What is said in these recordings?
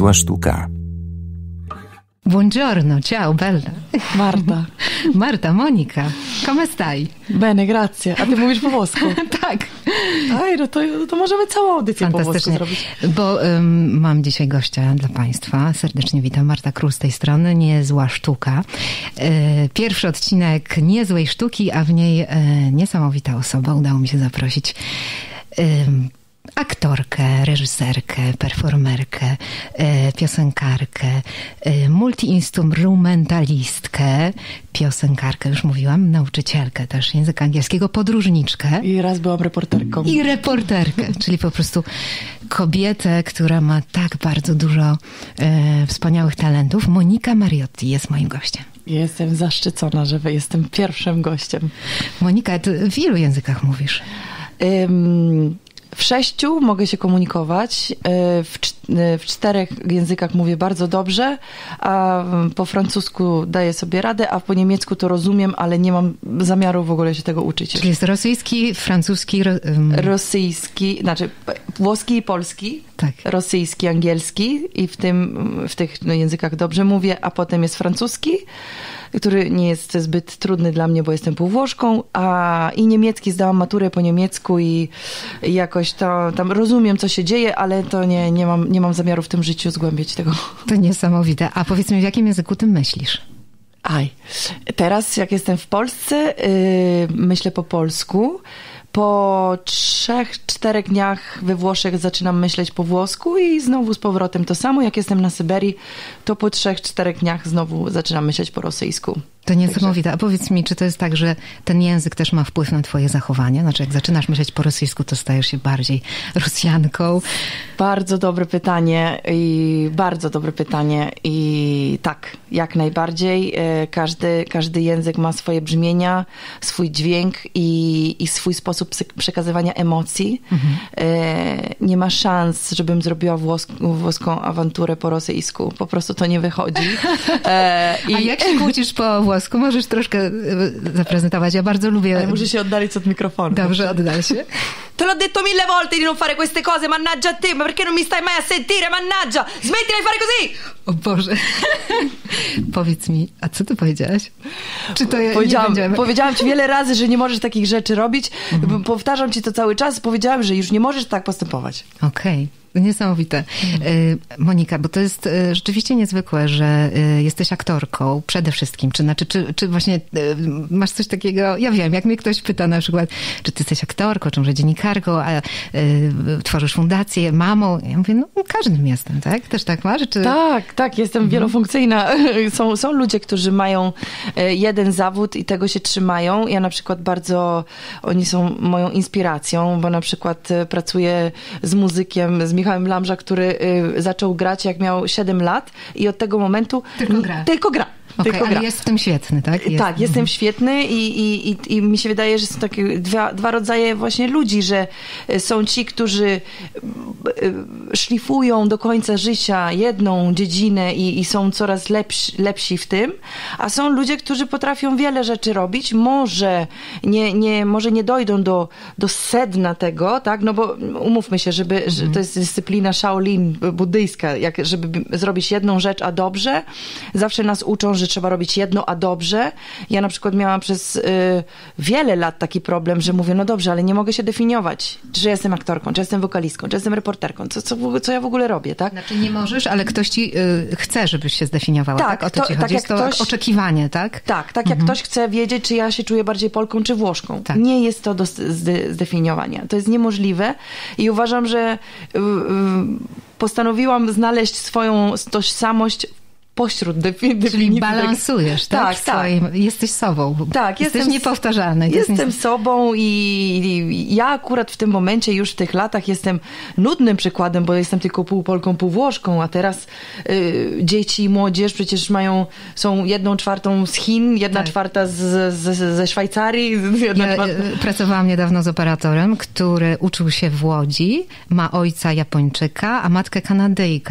Niezła sztuka. Buongiorno, ciao bella. Marta. Marta, Monika, come stai? Bene, grazie. A ty mówisz po włosku? Tak. Aj, no to możemy całą audycję po włosku zrobić. Bo mam dzisiaj gościa dla Państwa. Serdecznie witam. Marta Król z tej strony. Niezła sztuka. Pierwszy odcinek Niezłej sztuki, a w niej niesamowita osoba. Udało mi się zaprosić aktorkę, reżyserkę, performerkę, piosenkarkę, multiinstrumentalistkę, piosenkarkę, już mówiłam, nauczycielkę też języka angielskiego, podróżniczkę. I raz byłam reporterką. I reporterkę, czyli po prostu kobietę, która ma tak bardzo dużo wspaniałych talentów. Monika Mariotti jest moim gościem. Jestem zaszczycona, że jestem pierwszym gościem. Monika, ty w ilu językach mówisz? W 6 mogę się komunikować, w 4 językach mówię bardzo dobrze, a po francusku daję sobie radę, a po niemiecku to rozumiem, ale nie mam zamiaru w ogóle się tego uczyć. Czyli jest rosyjski, francuski... Rosyjski, znaczy włoski i polski, tak. Rosyjski, angielski i w tych językach dobrze mówię, a potem jest francuski, który nie jest zbyt trudny dla mnie, bo jestem półwłoszką, i niemiecki, zdałam maturę po niemiecku i jakoś to tam rozumiem, co się dzieje, ale to nie mam zamiaru w tym życiu zgłębiać tego. To niesamowite. A powiedz mi, w jakim języku ty myślisz? Teraz jak jestem w Polsce, myślę po polsku. Po 3-4 dniach we Włoszech zaczynam myśleć po włosku i znowu z powrotem to samo. Jak jestem na Syberii, to po 3-4 dniach znowu zaczynam myśleć po rosyjsku. To niesamowite. A powiedz mi, czy to jest tak, że ten język też ma wpływ na twoje zachowanie? Znaczy, jak zaczynasz myśleć po rosyjsku, to stajesz się bardziej Rosjanką? Bardzo dobre pytanie i tak, jak najbardziej. Każdy język ma swoje brzmienia, swój dźwięk i swój sposób przekazywania emocji. Nie ma szans, żebym zrobiła włoską awanturę po rosyjsku. Po prostu to nie wychodzi. A jak się kłócisz po włosku? Możesz troszkę zaprezentować. Ja bardzo lubię... Ale muszę się oddalić od mikrofonu. Dobrze, oddal się. Te l'ho detto 1000 volte di non fare queste cose, mannaggia a te, ma perché non mi stai mai a sentire, mannaggia! Smettila di fare così! O Boże. Powiedz mi, a co ty powiedziałaś? Czy to Powiedziałam ci wiele razy, że nie możesz takich rzeczy robić. Powtarzam ci to cały czas. Powiedziałam, że już nie możesz tak postępować. Okej. Niesamowite. Monika, bo to jest rzeczywiście niezwykłe, że jesteś aktorką przede wszystkim. Czy właśnie masz coś takiego, ja wiem, jak mnie ktoś pyta na przykład, czy ty jesteś aktorką, czy może dziennikarką, a tworzysz fundację, mamą. Ja mówię, no każdym jestem, tak? Też tak masz? Czy... Tak, jestem wielofunkcyjna. Są ludzie, którzy mają jeden zawód i tego się trzymają. Ja na przykład oni są moją inspiracją, bo na przykład pracuję z muzykiem, z Michałem Lamża, który zaczął grać jak miał 7 lat i od tego momentu tylko gra. Ale jest w tym świetny, tak? Tak, jestem świetny i mi się wydaje, że są takie dwa rodzaje właśnie ludzi, że są ci, którzy szlifują do końca życia jedną dziedzinę i są coraz lepsi w tym, a są ludzie, którzy potrafią wiele rzeczy robić, może nie dojdą do sedna tego, tak? No bo umówmy się, że to jest dyscyplina Shaolin buddyjska, żeby zrobić jedną rzecz, a dobrze, zawsze nas uczą, że trzeba robić jedno, a dobrze. Ja na przykład miałam przez wiele lat taki problem, że mówię, no dobrze, ale nie mogę się definiować, czy jestem aktorką, czy jestem wokalistką, czy jestem reporterką, co ja w ogóle robię, tak? Znaczy nie możesz, ale ktoś ci chce, żebyś się zdefiniowała, tak? O to ci chodzi. Jest to oczekiwanie, tak? Tak, jak ktoś chce wiedzieć, czy ja się czuję bardziej Polką, czy Włoszką. Tak. Nie jest to do zdefiniowania. To jest niemożliwe i uważam, że postanowiłam znaleźć swoją tożsamość pośród definicji. Czyli balansujesz, tak? Jesteś sobą. Tak, jesteś niepowtarzalny. Jestem sobą i ja akurat w tym momencie, już w tych latach jestem nudnym przykładem, bo jestem tylko pół Polką, pół Włoszką, a teraz dzieci i młodzież przecież są 1/4 z Chin, 1/4 ze Szwajcarii. Pracowałam niedawno z operatorem, który uczył się w Łodzi, ma ojca Japończyka, a matkę Kanadyjkę.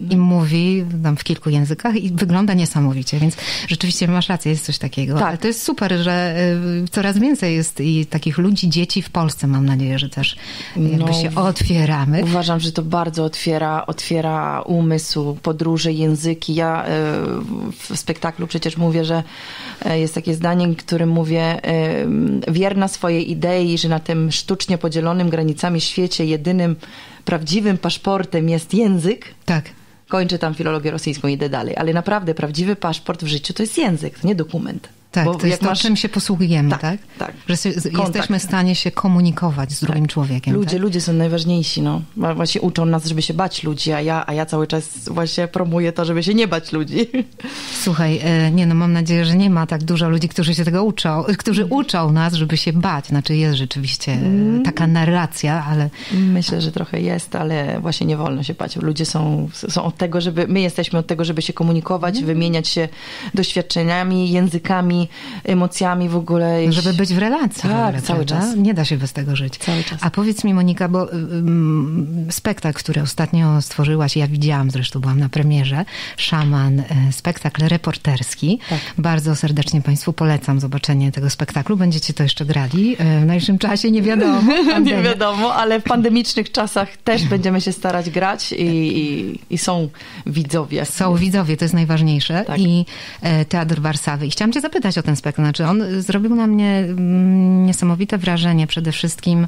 i mówi tam w kilku językach i wygląda niesamowicie, więc rzeczywiście masz rację, jest coś takiego. Tak. Ale to jest super, że coraz więcej jest i takich ludzi, dzieci w Polsce, mam nadzieję, że też jakby się otwieramy. Uważam, że to bardzo otwiera umysł, podróże, języki. Ja w spektaklu przecież mówię, że jest takie zdanie, którym mówię, wierna swojej idei, że na tym sztucznie podzielonym granicami świecie jedynym prawdziwym paszportem jest język. Tak. Kończę tam filologię rosyjską, idę dalej. Ale naprawdę prawdziwy paszport w życiu to jest język, to nie dokument. Tak, bo to jest to, czym się posługujemy, tak? Tak. Że jesteśmy w stanie się komunikować z drugim człowiekiem. Ludzie są najważniejsi, no. Właśnie uczą nas, żeby się bać ludzi, a ja cały czas właśnie promuję to, żeby się nie bać ludzi. Słuchaj, mam nadzieję, że nie ma tak dużo ludzi, którzy się tego uczą, którzy uczą nas, żeby się bać. Znaczy jest rzeczywiście taka narracja, ale... Myślę, że trochę jest, ale właśnie nie wolno się bać. Ludzie są od tego, my jesteśmy od tego, żeby się komunikować, wymieniać się doświadczeniami, językami, emocjami w ogóle. Żeby być w relacji. Tak, cały czas. Nie da się bez tego żyć. Cały czas. A powiedz mi, Monika, bo spektakl, który ostatnio stworzyłaś, ja widziałam, zresztą byłam na premierze, Szaman, spektakl reporterski. Tak. Bardzo serdecznie Państwu polecam zobaczenie tego spektaklu. Będziecie to jeszcze grali w najbliższym czasie, nie wiadomo. Nie wiadomo, ale w pandemicznych czasach też będziemy się starać grać i są widzowie. Są widzowie, to jest najważniejsze. Tak. I Teatr Warszawy. I chciałam cię zapytać o ten spektakl. Znaczy on zrobił na mnie niesamowite wrażenie przede wszystkim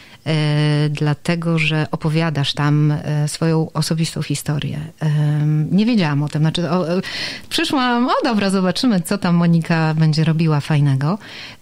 dlatego, że opowiadasz tam swoją osobistą historię. Nie wiedziałam o tym. Znaczy, przyszłam, dobra, zobaczymy, co tam Monika będzie robiła fajnego.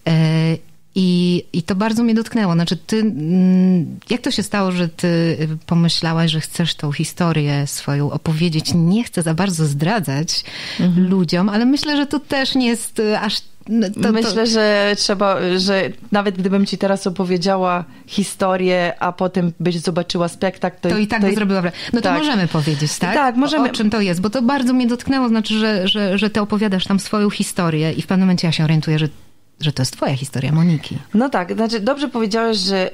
I to bardzo mnie dotknęło. Znaczy jak to się stało, że ty pomyślałaś, że chcesz tą historię swoją opowiedzieć? Nie chcę za bardzo zdradzać ludziom, ale myślę, że to też nie jest aż... Myślę, że że nawet gdybym ci teraz opowiedziała historię, a potem byś zobaczyła spektakl, to i tak by zrobiła wrażenie. No to możemy powiedzieć, tak? Tak, możemy. O czym to jest? Bo to bardzo mnie dotknęło. Znaczy, że ty opowiadasz tam swoją historię i w pewnym momencie ja się orientuję, że to jest twoja historia, Moniki. No tak, znaczy dobrze powiedziałeś, że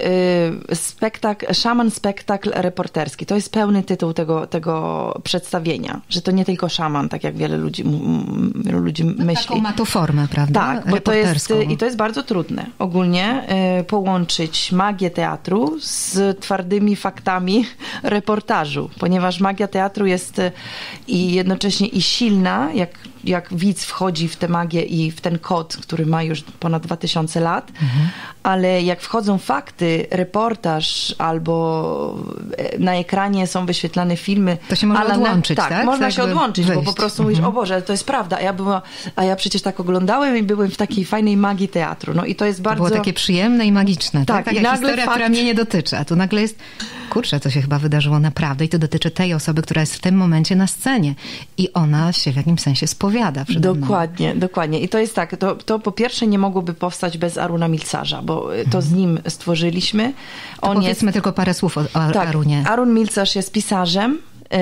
Szaman spektakl reporterski, to jest pełny tytuł tego przedstawienia, że to nie tylko szaman, tak jak wielu ludzi myśli. Taką ma to formę, prawda? Tak, bo to jest bardzo trudne ogólnie połączyć magię teatru z twardymi faktami reportażu, ponieważ magia teatru jest i jednocześnie i silna, jak widz wchodzi w tę magię i w ten kod, który ma już ponad 2000 lat, ale jak wchodzą fakty, reportaż albo na ekranie są wyświetlane filmy... To się może odłączyć, tak? Tak, można się odłączyć, bo po prostu mówisz, o Boże, to jest prawda. A ja przecież tak oglądałem i byłem w takiej fajnej magii teatru. No i to jest bardzo... To było takie przyjemne i magiczne. Tak, i nagle historia, która mnie nie dotyczy. A tu nagle jest, kurczę, to się chyba wydarzyło naprawdę i to dotyczy tej osoby, która jest w tym momencie na scenie. I ona się w jakimś sensie spowiada przede mną. Dokładnie. I to jest tak, to po pierwsze nie mogłoby powstać bez Aruna Milcarza, bo to z nim stworzyliśmy. Powiedzmy tylko parę słów o Arunie. Arun Milcarz jest pisarzem.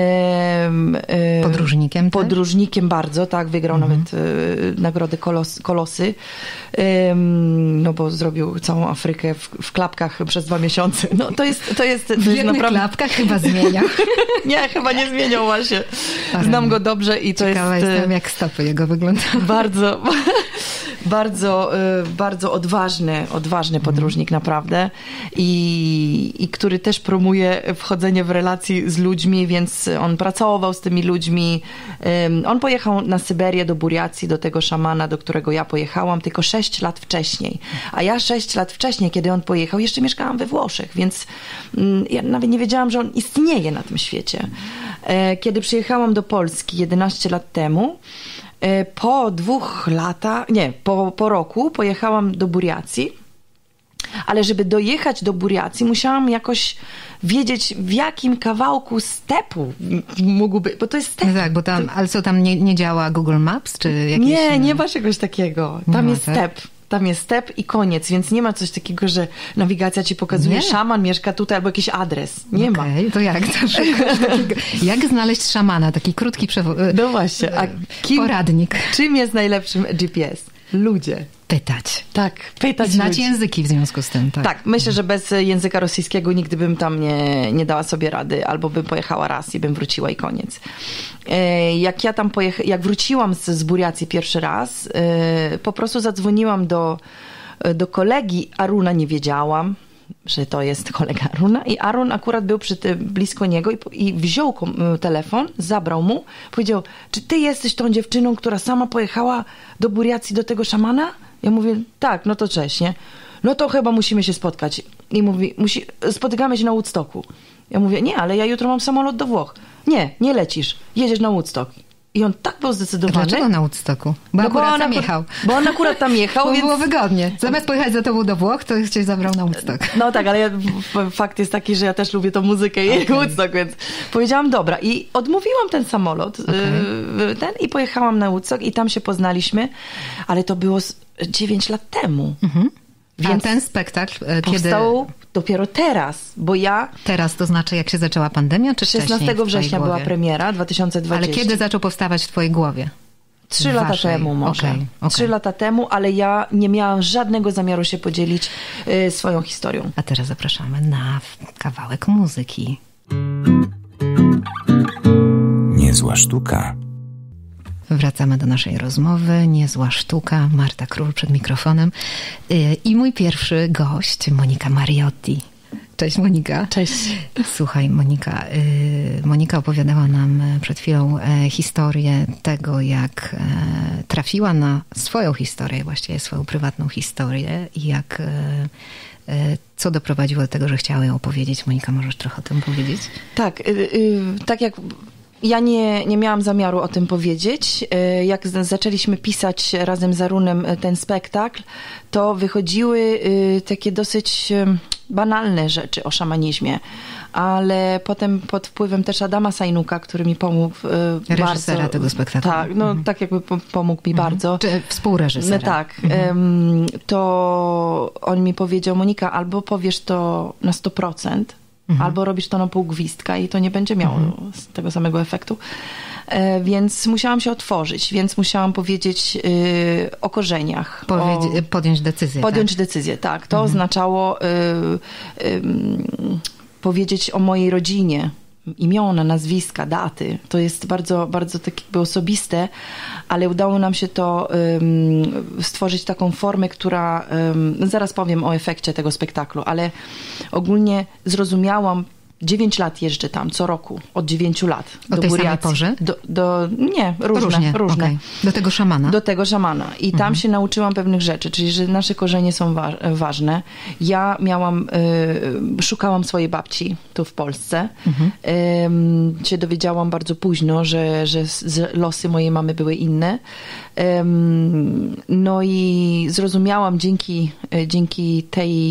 Podróżnikiem bardzo, tak, wygrał nawet nagrodę Kolosy, no bo zrobił całą Afrykę w klapkach przez 2 miesiące. No to jest naprawdę... klapkach chyba zmieniał. Nie, chyba nie zmieniał właśnie. Znam go dobrze i to Ciekawa jest... jestem, jak stopy jego wyglądały. Bardzo odważny podróżnik naprawdę i który też promuje wchodzenie w relacje z ludźmi, więc on pracował z tymi ludźmi. On pojechał na Syberię do Buriacji, do tego szamana, do którego ja pojechałam, tylko 6 lat wcześniej. A ja 6 lat wcześniej, kiedy on pojechał, jeszcze mieszkałam we Włoszech, więc ja nawet nie wiedziałam, że on istnieje na tym świecie. Kiedy przyjechałam do Polski 11 lat temu, po 2 latach, po roku pojechałam do Buriacji, ale żeby dojechać do Buriacji, musiałam jakoś wiedzieć, w jakim kawałku stepu mógłby, bo to jest step. Tak, bo tam, ale co tam nie działa Google Maps, czy jakieś... Nie ma czegoś takiego. Tam jest step. Tam jest step i koniec, więc nie ma coś takiego, że nawigacja ci pokazuje, szaman mieszka tutaj albo jakiś adres. Nie ma. To jak to szukasz takiego? Jak znaleźć szamana? Taki krótki No właśnie. A poradnik. Czym jest najlepszym GPS? ludzie. Pytać. Tak, pytać I znać ludzi. języki w związku z tym. Tak, Tak, myślę, że bez języka rosyjskiego nigdy bym tam nie dała sobie rady, albo bym pojechała raz i bym wróciła i koniec. Jak wróciłam z Buriacji pierwszy raz, po prostu zadzwoniłam do kolegi Aruna, nie wiedziałam, że to jest kolega Aruna, i Arun akurat był blisko niego i wziął telefon, zabrał mu, powiedział, czy ty jesteś tą dziewczyną, która sama pojechała do Buriacji, do tego szamana? Ja mówię, tak, no to cześć, nie? No to chyba musimy się spotkać. I mówi, spotykamy się na Woodstocku. Ja mówię, nie, ale ja jutro mam samolot do Włoch. Nie lecisz, jedziesz na Woodstock. I on tak był zdecydowany. Dlaczego na Woodstocku? Bo akurat tam jechał. Bo on akurat tam jechał, Bo więc... było wygodnie. Zamiast pojechać za tobą do Włoch, to cię zabrał na Woodstock. No tak, ale fakt jest taki, że ja też lubię tą muzykę i Woodstock, więc powiedziałam, dobra. I odmówiłam ten samolot i pojechałam na Woodstock i tam się poznaliśmy, ale to było 9 lat temu. Więc ten spektakl powstał dopiero teraz, bo ja... Teraz to znaczy, jak się zaczęła pandemia, czy 16 września była premiera, 2020. Ale kiedy zaczął powstawać w twojej głowie? 3 lata temu może. Okay. 3 lata temu, ale ja nie miałam żadnego zamiaru się podzielić swoją historią. A teraz zapraszamy na kawałek muzyki. Niezła sztuka. Wracamy do naszej rozmowy. Niezła sztuka. Marta Król przed mikrofonem. I mój pierwszy gość, Monika Mariotti. Cześć Monika. Cześć. Słuchaj Monika opowiadała nam przed chwilą historię tego, jak trafiła na swoją historię, właściwie swoją prywatną historię i jak co doprowadziło do tego, że chciała ją opowiedzieć. Monika, możesz trochę o tym powiedzieć? Tak, tak jak... Ja nie miałam zamiaru o tym powiedzieć. Jak zaczęliśmy pisać razem z Arunem ten spektakl, to wychodziły takie dosyć banalne rzeczy o szamanizmie. Ale potem pod wpływem też Adama Sajnuka, który mi pomógł reżysera bardzo, tego spektaklu. Tak, tak jakby pomógł mi bardzo. Czy współreżysera. No tak. To on mi powiedział, Monika, albo powiesz to na 100%, albo robisz to na pół gwizdka i to nie będzie miało tego samego efektu. Więc musiałam się otworzyć, więc musiałam powiedzieć o korzeniach. Podjąć decyzję. Podjąć decyzję, tak. To oznaczało powiedzieć o mojej rodzinie. Imiona, nazwiska, daty. To jest bardzo, bardzo tak jakby osobiste, ale udało nam się to stworzyć taką formę, która... zaraz powiem o efekcie tego spektaklu, ale ogólnie zrozumiałam, 9 lat jeżdżę tam, co roku, od 9 lat. O tej samej porze? Nie, różne. Okay. Do tego szamana? Do tego szamana. I tam się nauczyłam pewnych rzeczy, czyli że nasze korzenie są ważne. Ja szukałam swojej babci tu w Polsce. Się dowiedziałam bardzo późno, że losy mojej mamy były inne. No i zrozumiałam dzięki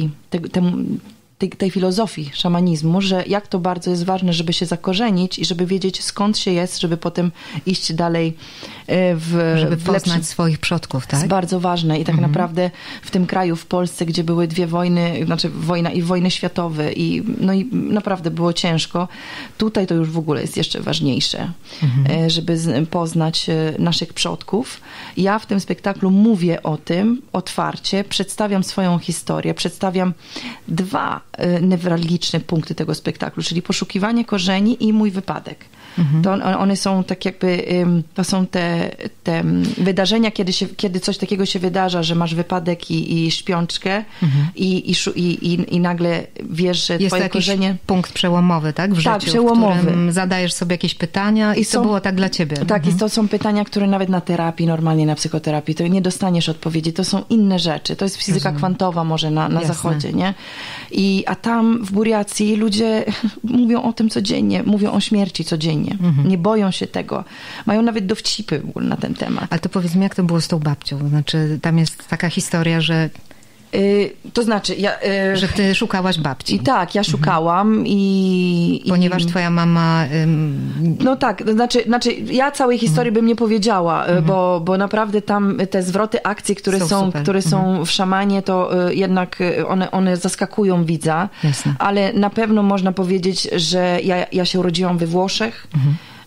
tej filozofii szamanizmu, że jak to bardzo jest ważne, żeby się zakorzenić i żeby wiedzieć, skąd się jest, żeby potem iść dalej żeby poznać swoich przodków, tak? Jest bardzo ważne i tak naprawdę w tym kraju, w Polsce, gdzie były 2 wojny, znaczy wojny światowe i naprawdę było ciężko, tutaj to już w ogóle jest jeszcze ważniejsze, żeby poznać naszych przodków. Ja w tym spektaklu mówię o tym otwarcie, przedstawiam swoją historię, przedstawiam 2 newralgiczne punkty tego spektaklu, czyli poszukiwanie korzeni i mój wypadek. To one są tak jakby, to są te wydarzenia, kiedy coś takiego się wydarza, że masz wypadek i śpiączkę i nagle wiesz, że twoje korzenie... Jest punkt przełomowy, tak? W życiu, przełomowy. W którym zadajesz sobie jakieś pytania i to było tak dla ciebie. Tak, i to są pytania, które nawet na terapii, normalnie na psychoterapii, to nie dostaniesz odpowiedzi. To są inne rzeczy. To jest fizyka kwantowa może na zachodzie, nie? A tam w Buriacji ludzie mówią o tym codziennie, mówią o śmierci codziennie. Nie boją się tego. Mają nawet dowcipy w ogóle na ten temat. Ale to powiedz mi, jak to było z tą babcią? Znaczy, tam jest taka historia, że... To znaczy, że ty szukałaś babci. I tak, ja szukałam Ponieważ twoja mama... No tak, to znaczy ja całej historii bym nie powiedziała, bo naprawdę tam te zwroty akcji, które są w szamanie, to jednak one zaskakują widza. Jasne. Ale na pewno można powiedzieć, że ja się urodziłam we Włoszech.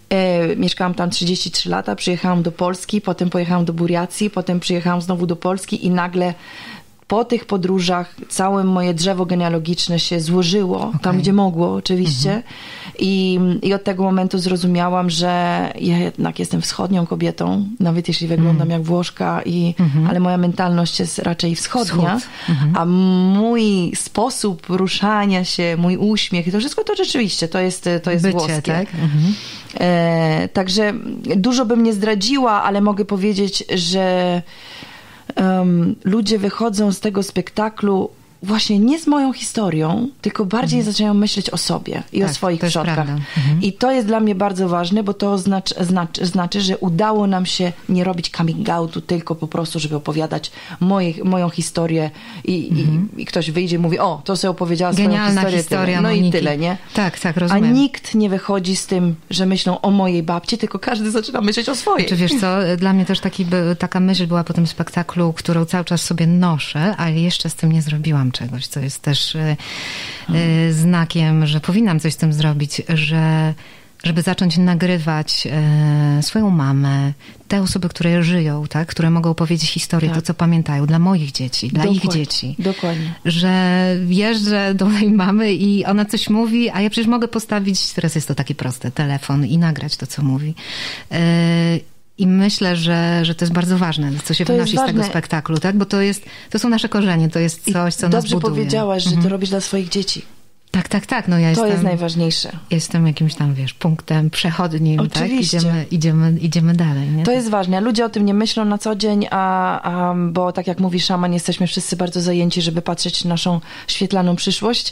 Mieszkałam tam 33 lata, przyjechałam do Polski, potem pojechałam do Buriacji, potem przyjechałam znowu do Polski i nagle po tych podróżach całe moje drzewo genealogiczne się złożyło, tam gdzie mogło oczywiście. I od tego momentu zrozumiałam, że ja jednak jestem wschodnią kobietą, nawet jeśli wyglądam jak Włoszka, ale moja mentalność jest raczej wschodnia, a mój sposób ruszania się, mój uśmiech, to wszystko to rzeczywiście, to jest Bycie, włoskie. tak? Także dużo bym nie zdradziła, ale mogę powiedzieć, że ludzie wychodzą z tego spektaklu właśnie nie z moją historią, tylko bardziej zaczynają myśleć o sobie i o swoich przodkach. I to jest dla mnie bardzo ważne, bo to znaczy, że udało nam się nie robić coming outu tylko po prostu, żeby opowiadać moją historię i ktoś wyjdzie i mówi, o, to sobie opowiedziała Genialna swoją historia no Moniki. i tyle, nie? Tak, rozumiem. A nikt nie wychodzi z tym, że myślą o mojej babci, tylko każdy zaczyna myśleć o swojej. Czy wiesz co, dla mnie też taka myśl była po tym spektaklu, którą cały czas sobie noszę, ale jeszcze z tym nie zrobiłam czegoś, co jest też znakiem, że powinnam coś z tym zrobić, żeby zacząć nagrywać swoją mamę, te osoby, które żyją, tak, które mogą powiedzieć historię, to co pamiętają, dla moich dzieci, dla ich dzieci. Dokładnie. Że jeżdżę do mojej mamy i ona coś mówi, a ja przecież mogę postawić, teraz jest to takie proste, telefon i nagrać to, co mówi. I myślę, że to jest bardzo ważne, co się wynosi z tego spektaklu, tak? Bo to są nasze korzenie, to jest coś, co nas buduje. Dobrze powiedziałaś, że to robisz dla swoich dzieci. Tak. No ja to jest najważniejsze. Jestem jakimś tam, punktem przechodnim, oczywiście. Tak? Idziemy dalej. Nie? To jest ważne. Ludzie o tym nie myślą na co dzień, bo tak jak mówi szaman, jesteśmy wszyscy bardzo zajęci, żeby patrzeć na naszą świetlaną przyszłość,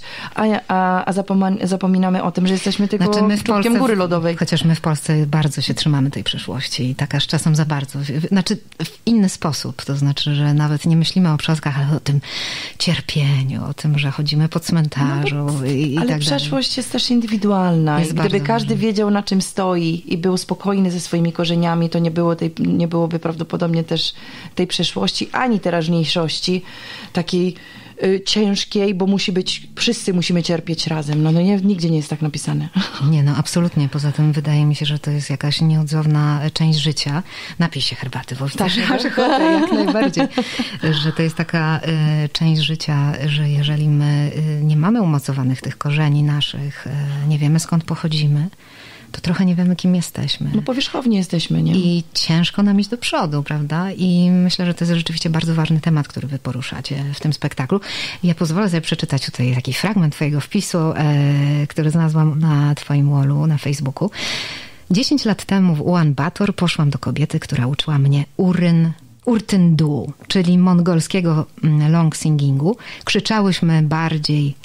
a zapominamy o tym, że jesteśmy tylko czubkiem góry lodowej. Chociaż my w Polsce bardzo się trzymamy tej przyszłości i tak aż czasem za bardzo. Znaczy w inny sposób. To znaczy, że nawet nie myślimy o przodkach, ale o tym cierpieniu, o tym, że chodzimy po cmentarzu. Ale przeszłość jest też indywidualna. I gdyby każdy wiedział, na czym stoi i był spokojny ze swoimi korzeniami, to nie byłoby prawdopodobnie też tej przeszłości, ani teraźniejszości takiej ciężkiej, bo wszyscy musimy cierpieć razem. No nigdzie nie jest tak napisane. Nie, no absolutnie. Poza tym wydaje mi się, że to jest jakaś nieodzowna część życia. Napij się herbaty, bo widzę, że masz ochotę, jak najbardziej. Że to jest taka część życia, że jeżeli my nie mamy umocowanych tych korzeni naszych, nie wiemy skąd pochodzimy, to trochę nie wiemy, kim jesteśmy. No powierzchownie jesteśmy, nie? I ciężko nam iść do przodu, prawda? I myślę, że to jest rzeczywiście bardzo ważny temat, który wy poruszacie w tym spektaklu. Ja pozwolę sobie przeczytać tutaj taki fragment twojego wpisu, który znalazłam na twoim wallu, na Facebooku. 10 lat temu w Ulaanbaatar poszłam do kobiety, która uczyła mnie Urtyndu, czyli mongolskiego long singingu. Krzyczałyśmy bardziej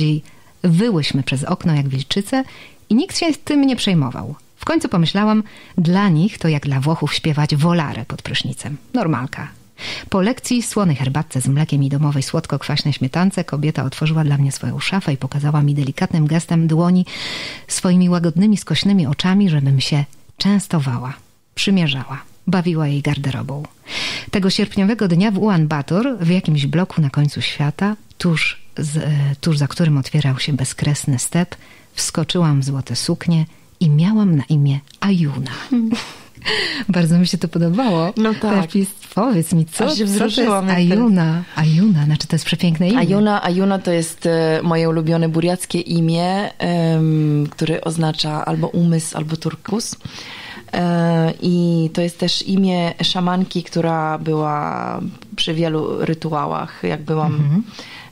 wyłyśmy przez okno jak wilczyce i nikt się tym nie przejmował. W końcu pomyślałam, dla nich to jak dla Włochów śpiewać wolare pod prysznicem. Normalka. Po lekcji słonej herbatce z mlekiem i domowej słodko-kwaśnej śmietance kobieta otworzyła dla mnie swoją szafę i pokazała mi delikatnym gestem dłoni swoimi łagodnymi, skośnymi oczami, żebym się częstowała, przymierzała, bawiła jej garderobą. Tego sierpniowego dnia w Ulaanbaatar, w jakimś bloku na końcu świata, tuż za którym otwierał się bezkresny step, wskoczyłam w złote suknie i miałam na imię Ajuna. Bardzo mi się to podobało. No tak. Powiedz mi, co to jest Ajuna? Ajuna, znaczy to jest przepiękne imię. Ajuna to jest moje ulubione buriackie imię, które oznacza albo umysł, albo turkus. I to jest też imię szamanki, która była przy wielu rytuałach, jak byłam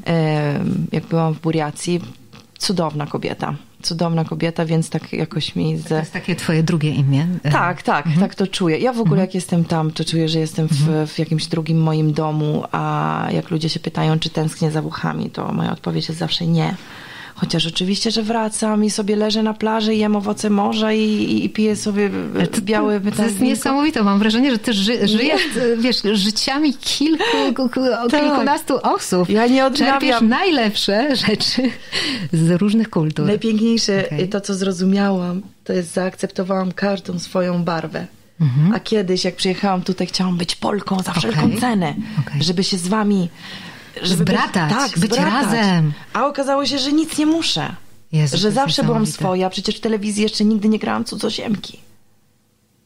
w Buriacji. Cudowna kobieta, więc tak jakoś mi... To jest takie twoje drugie imię? Tak to czuję. Ja w ogóle jak jestem tam, to czuję, że jestem w jakimś drugim moim domu, a jak ludzie się pytają, czy tęsknię za Włochami, to moja odpowiedź jest zawsze nie. Chociaż oczywiście, że wracam i sobie leżę na plaży, jem owoce morza i piję sobie białe To jest niesamowite. Mam wrażenie, że ty żyjesz, życiami kilkunastu osób. Ja nie odnawiam. Czerpiesz najlepsze rzeczy z różnych kultur. Najpiękniejsze to, co zrozumiałam, to jest zaakceptowałam każdą swoją barwę. A kiedyś, jak przyjechałam tutaj, chciałam być Polką za wszelką cenę, żeby się z wami... być razem. A okazało się, że nic nie muszę. Jezu, że zawsze byłam swoja. Przecież w telewizji jeszcze nigdy nie grałam cudzoziemki.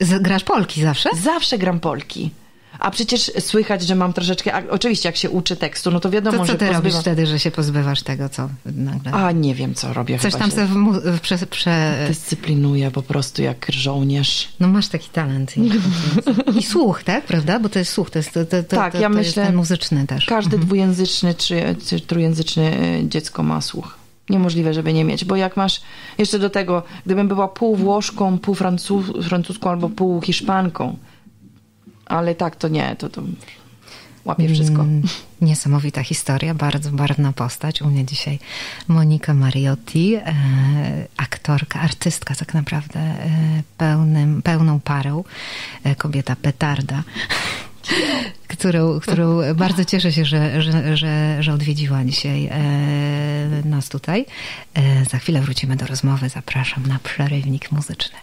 Grasz polki zawsze? Zawsze gram polki. A przecież słychać, że mam troszeczkę... Oczywiście, jak się uczy tekstu, no to wiadomo, to co że ty robisz wtedy, że się pozbywasz tego, co nagle... A nie wiem, co robię. Coś chyba tam sobie dyscyplinuję po prostu jak żołnierz. No masz taki talent. I słuch, tak? Prawda? Bo to jest słuch. Tak, ja myślę, jest ten muzyczny też. Każdy dwujęzyczny czy trójjęzyczny dziecko ma słuch. Niemożliwe, żeby nie mieć, bo jak masz jeszcze do tego, gdybym była pół Włoszką, pół francuską albo pół Hiszpanką, ale tak to nie, to łapie wszystko. Niesamowita historia, bardzo barwna postać. U mnie dzisiaj Monika Mariotti, aktorka, artystka tak naprawdę, pełną parą, kobieta petarda, którą bardzo cieszę się, że odwiedziła dzisiaj nas tutaj. Za chwilę wrócimy do rozmowy. Zapraszam na przerywnik muzyczny.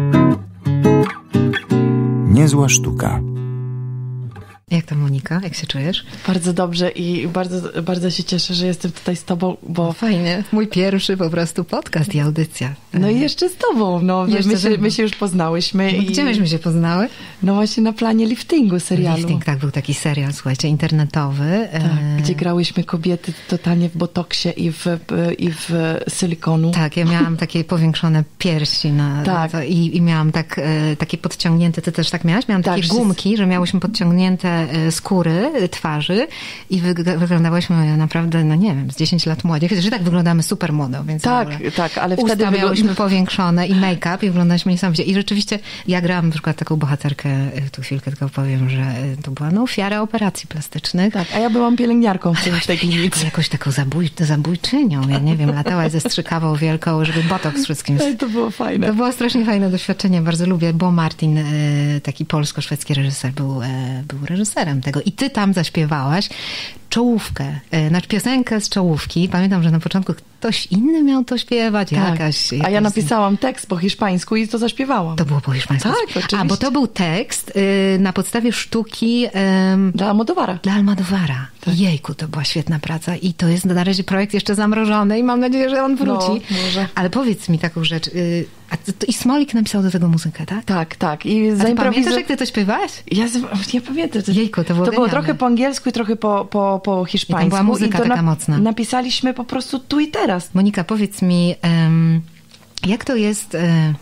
Niezła sztuka. Jak to, Monika? Jak się czujesz? Bardzo dobrze i bardzo, bardzo się cieszę, że jestem tutaj z tobą, bo... Fajnie. Mój pierwszy po prostu podcast i audycja. No i jeszcze z tobą. No, my się już poznałyśmy. No, gdzie myśmy się poznały? No właśnie na planie Liftingu serialu. Lifting, tak, był taki serial, słuchajcie, internetowy. Tak, gdzie grałyśmy kobiety totalnie w botoksie i w silikonu. Tak, ja miałam takie powiększone piersi i miałam takie podciągnięte, ty też tak miałaś? Miałam takie gumki, że miałyśmy podciągnięte skóry, twarzy i wyglądałyśmy naprawdę, no nie wiem, z 10 lat młodziej. Chociaż i tak wyglądamy super młodo, więc tak, ale usta wtedy miałyśmy powiększone i make-up i wyglądaliśmy niesamowicie. I rzeczywiście ja grałam na przykład taką bohaterkę, tu chwilkę tylko powiem, że to była ofiara operacji plastycznych. Tak, a ja byłam pielęgniarką w tej klinice. Jakoś taką zabójczynią, ja nie wiem, latałaś ze strzykawą wielką, żeby botoks wszystkim... To było fajne. To było strasznie fajne doświadczenie, bardzo lubię, bo Martin, taki polsko-szwedzki reżyser, był reżyserem tego. I ty tam zaśpiewałaś czołówkę, znaczy piosenkę z czołówki. Pamiętam, że na początku ktoś inny miał to śpiewać. Tak. A ja napisałam tekst po hiszpańsku i to zaśpiewałam. To było po hiszpańsku? Tak, oczywiście. A, bo to był tekst na podstawie sztuki... Dla Almodóvara. Dla Almodóvara. Tak. Jejku, to była świetna praca i to jest na razie projekt jeszcze zamrożony i mam nadzieję, że on wróci. No, może. Ale powiedz mi taką rzecz. I Smolik napisał do tego muzykę, tak? Tak. A ty pamiętasz, jak ty to śpiewałaś? Ja pamiętam. Jejku, to było trochę po angielsku i trochę po hiszpańsku. I tam była muzyka taka mocna. Napisaliśmy po prostu tu i teraz. Monika, powiedz mi, jak to jest...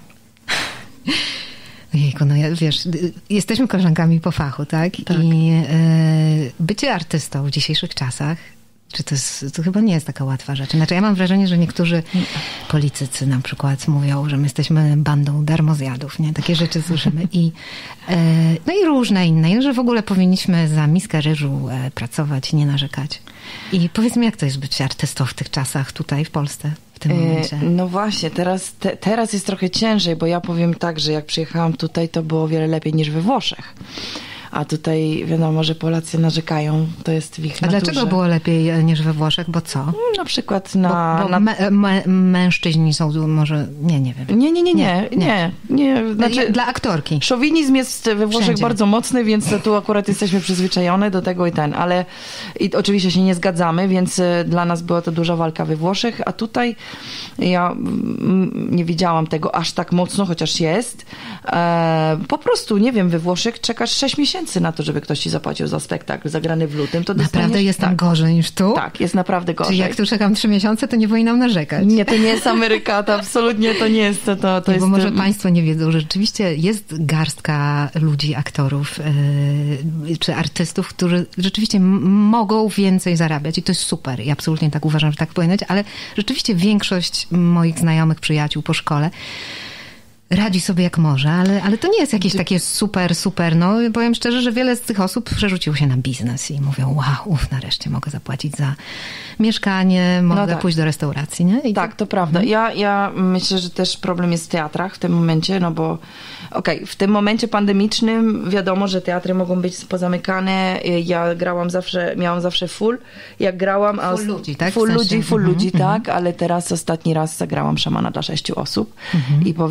Jejku, no wiesz, jesteśmy koleżankami po fachu, tak? I bycie artystą w dzisiejszych czasach, czy to chyba nie jest taka łatwa rzecz. Znaczy ja mam wrażenie, że niektórzy politycy na przykład mówią, że my jesteśmy bandą darmozjadów, nie? Takie rzeczy słyszymy. No i różne inne, że w ogóle powinniśmy za miskę ryżu pracować i nie narzekać. I powiedz mi, jak to jest być artystą w tych czasach tutaj w Polsce? W tym momencie. No właśnie, teraz jest trochę ciężej, bo ja powiem tak, że jak przyjechałam tutaj, to było o wiele lepiej niż we Włoszech. A tutaj wiadomo, że Polacy narzekają, to jest w ich naturze. A dlaczego było lepiej niż we Włoszech? Bo co? Na przykład mężczyźni są może... Nie wiem. Nie. Znaczy, dla aktorki. Szowinizm jest we Włoszech Wszędzie. bardzo mocny, więc tu akurat jesteśmy przyzwyczajone do tego ale oczywiście się nie zgadzamy, więc dla nas była to duża walka we Włoszech, a tutaj ja nie widziałam tego aż tak mocno, chociaż jest. Po prostu, nie wiem, we Włoszech czekasz 6 miesięcy na to, żeby ktoś ci zapłacił za spektakl zagrany w lutym. To naprawdę jest tam gorzej niż tu? Tak, jest naprawdę gorzej. Czyli jak tu czekam 3 miesiące, to nie powinnam narzekać. Nie, to nie jest Ameryka, to absolutnie to nie jest. To jest... Bo może państwo nie wiedzą, że rzeczywiście jest garstka ludzi, aktorów czy artystów, którzy rzeczywiście mogą więcej zarabiać i to jest super. I absolutnie tak uważam, że tak powinno być, ale rzeczywiście większość moich znajomych, przyjaciół po szkole radzi sobie jak może, ale to nie jest jakieś takie super, no powiem szczerze, że wiele z tych osób przerzuciło się na biznes i mówią, wow, nareszcie mogę zapłacić za mieszkanie, mogę pójść do restauracji, nie? I tak, to prawda. Ja myślę, że też problem jest w teatrach w tym momencie, no bo w tym momencie pandemicznym wiadomo, że teatry mogą być pozamykane. Ja miałam zawsze full, jak grałam. Full ludzi, tak? Full ludzi, tak, ale teraz ostatni raz zagrałam Szamana dla 6 osób i powiem wam,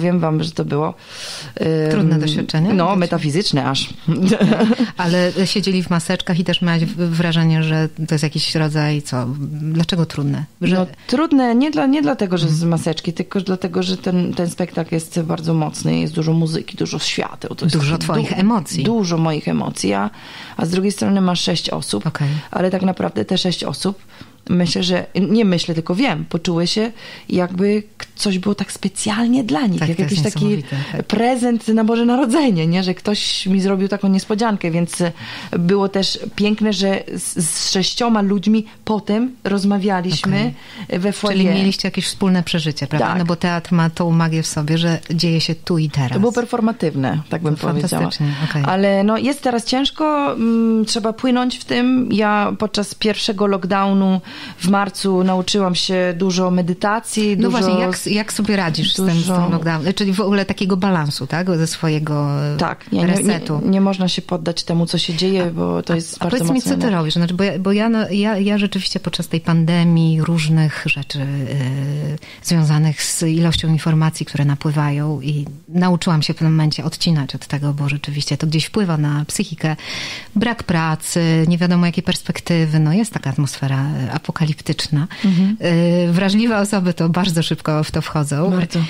że to było... Trudne doświadczenie? No, metafizyczne aż. Ale siedzieli w maseczkach i też miałaś wrażenie, że to jest jakiś rodzaj, dlaczego trudne? No, trudne nie dlatego, że z maseczki, tylko dlatego, że ten spektakl jest bardzo mocny, jest dużo muzyki, dużo świateł. To jest dużo twoich emocji. Dużo moich emocji, a z drugiej strony masz 6 osób, ale tak naprawdę te 6 osób, myślę, że, nie myślę, tylko wiem, poczuły się jakby coś było tak specjalnie dla nich, tak, jak jakiś taki prezent na Boże Narodzenie, nie? Że ktoś mi zrobił taką niespodziankę, więc było też piękne, że z 6 ludźmi potem rozmawialiśmy we foyer. Czyli mieliście jakieś wspólne przeżycie, prawda? Tak. No bo teatr ma tą magię w sobie, że dzieje się tu i teraz. To było performatywne, tak bym powiedziała. Ale no, jest teraz ciężko, trzeba płynąć w tym. Ja podczas pierwszego lockdownu w marcu nauczyłam się dużo medytacji. No właśnie, jak sobie radzisz z tym lockdownem? Czyli w ogóle takiego balansu, tak? Ze swojego resetu. Nie można się poddać temu, co się dzieje, bo to jest bardzo mocne. Powiedz mi, co ty robisz? Znaczy, bo ja rzeczywiście podczas tej pandemii różnych rzeczy związanych z ilością informacji, które napływają i nauczyłam się w pewnym momencie odcinać od tego, bo rzeczywiście to gdzieś wpływa na psychikę. Brak pracy, nie wiadomo jakie perspektywy. No jest taka atmosfera apokaliptyczna. Wrażliwe osoby to bardzo szybko w to wchodzą. Bardzo.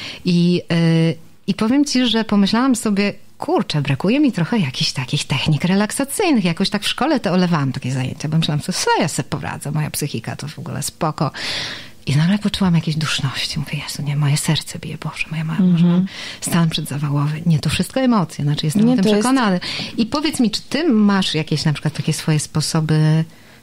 I powiem ci, że pomyślałam sobie, kurczę, brakuje mi trochę jakichś takich technik relaksacyjnych. Jakoś tak w szkole to olewałam takie zajęcia, bo myślałam, co ja sobie poradzę, moja psychika to w ogóle spoko. I nagle poczułam jakieś duszności. Mówię, Jezu, nie, moje serce bije, Boże, może mam stan przedzawałowy. Nie, to wszystko emocje, znaczy jestem o tym przekonany. I powiedz mi, czy ty masz jakieś na przykład takie swoje sposoby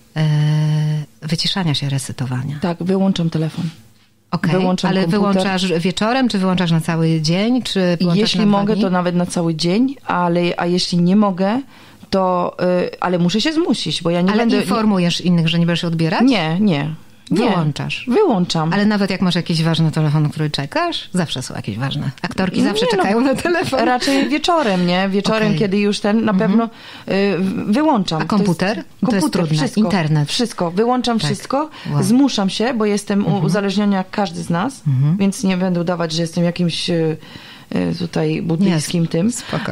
wyciszania się, resetowania? Tak, wyłączam telefon. Wyłączam ale komputer. Wyłączasz wieczorem, czy wyłączasz na cały dzień? Czy jeśli mogę, to nawet na cały dzień, a jeśli nie mogę, to... ale muszę się zmusić, bo ja nie będę... Ale informujesz innych, że nie będziesz odbierać? Nie. Wyłączasz. Wyłączam. Ale nawet jak masz jakiś ważny telefon, na który czekasz, zawsze są jakieś ważne. Aktorki zawsze czekają na telefon. Raczej wieczorem, nie? Wieczorem, kiedy już na pewno wyłączam. A komputer? To jest trudne. Wszystko, internet. Wszystko. Wyłączam wszystko. Wow. Zmuszam się, bo jestem uzależniony jak każdy z nas, więc nie będę udawać, że jestem jakimś... tutaj buddyjskim tym,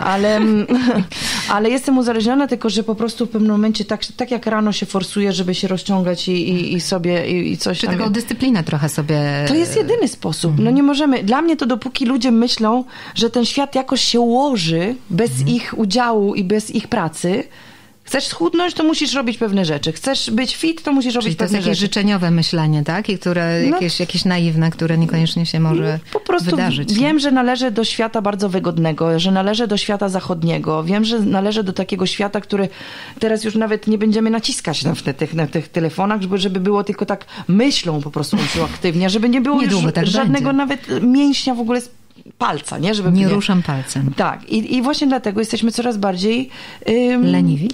ale jestem uzależniona, tylko że po prostu w pewnym momencie tak jak rano się forsuje, żeby się rozciągać i sobie i coś czy tam. taką dyscyplinę trochę sobie... To jest jedyny sposób. No nie możemy, dla mnie to dopóki ludzie myślą, że ten świat jakoś się ułoży bez ich udziału i bez ich pracy. Chcesz schudnąć, to musisz robić pewne rzeczy. Chcesz być fit, to musisz robić pewne rzeczy. To jest jakieś życzeniowe myślenie, tak? I które, jakieś naiwne, które niekoniecznie się może po prostu wydarzyć. Wiem, że należę do świata bardzo wygodnego, że należę do świata zachodniego. Wiem, że należę do takiego świata, który teraz już nawet nie będziemy naciskać na tych telefonach, żeby było tylko tak myślą po prostu aktywnie, żeby nie było już tak żadnego będzie. nawet mięśnia w ogóle palca, nie? Żeby nie ruszam palcem. Tak. I właśnie dlatego jesteśmy coraz bardziej leniwi,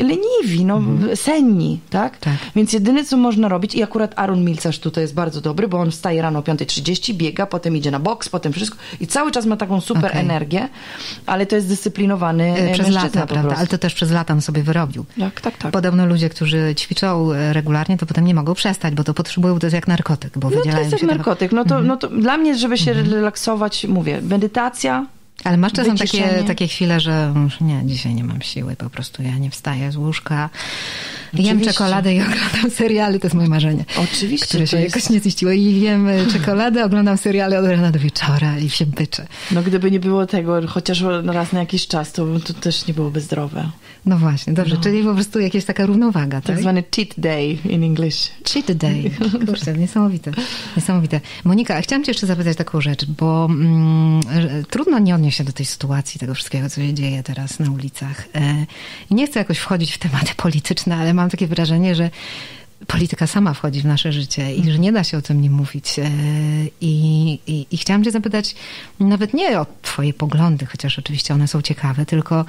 senni, tak? Tak? Więc jedyne, co można robić, i akurat Aaron Milcarz tutaj jest bardzo dobry, bo on wstaje rano o 5:30, biega, potem idzie na boks, potem wszystko i cały czas ma taką super energię, ale to jest zdyscyplinowany przez lata, prawda? Ale to też przez lata on sobie wyrobił. Tak. Podobno ludzie, którzy ćwiczą regularnie, to potem nie mogą przestać, bo to potrzebują, to jest jak narkotyk, bo wydzielają to jest jak narkotyk. No to dla mnie, żeby się relaksować, mówię, medytacja. Ale masz czasem takie chwile, że nie, dzisiaj nie mam siły, po prostu ja nie wstaję z łóżka. Jem czekoladę i oglądam seriale, to jest moje marzenie. Oczywiście. Które się jakoś nie ziściło. I jem czekoladę, oglądam seriale od rana do wieczora i się pyczę. No gdyby nie było tego, chociaż raz na jakiś czas, to też nie byłoby zdrowe. No właśnie, dobrze. Czyli po prostu jakaś taka równowaga, tak? Tak zwany cheat day in English. Cheat day. Kurczę, niesamowite. Monika, chciałam cię jeszcze zapytać taką rzecz, bo trudno nie odnieść się do tej sytuacji, tego wszystkiego, co się dzieje teraz na ulicach. I nie chcę jakoś wchodzić w tematy polityczne, ale mam takie wrażenie, że polityka sama wchodzi w nasze życie i że nie da się o tym nie mówić. I chciałam cię zapytać nawet nie o twoje poglądy, chociaż oczywiście one są ciekawe, tylko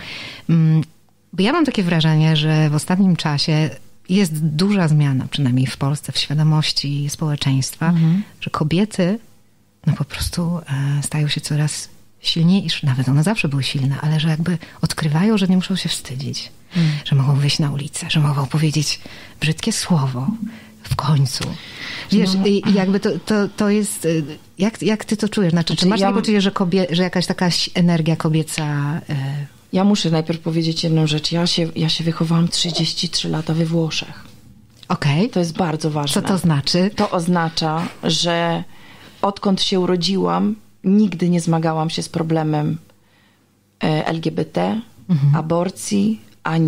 bo ja mam takie wrażenie, że w ostatnim czasie jest duża zmiana, przynajmniej w Polsce, w świadomości społeczeństwa, że kobiety po prostu stają się coraz silniejsze, nawet one zawsze były silne, ale że jakby odkrywają, że nie muszą się wstydzić, że mogą wyjść na ulicę, że mogą powiedzieć brzydkie słowo W końcu. Wiesz, i jakby to jest... Jak ty to czujesz? Znaczy, czy masz takie poczucie, że jakaś taka energia kobieca... Ja muszę najpierw powiedzieć jedną rzecz. Ja się wychowałam 33 lata we Włoszech. Okej. To jest bardzo ważne. Co to znaczy? To oznacza, że odkąd się urodziłam, nigdy nie zmagałam się z problemem LGBT, aborcji,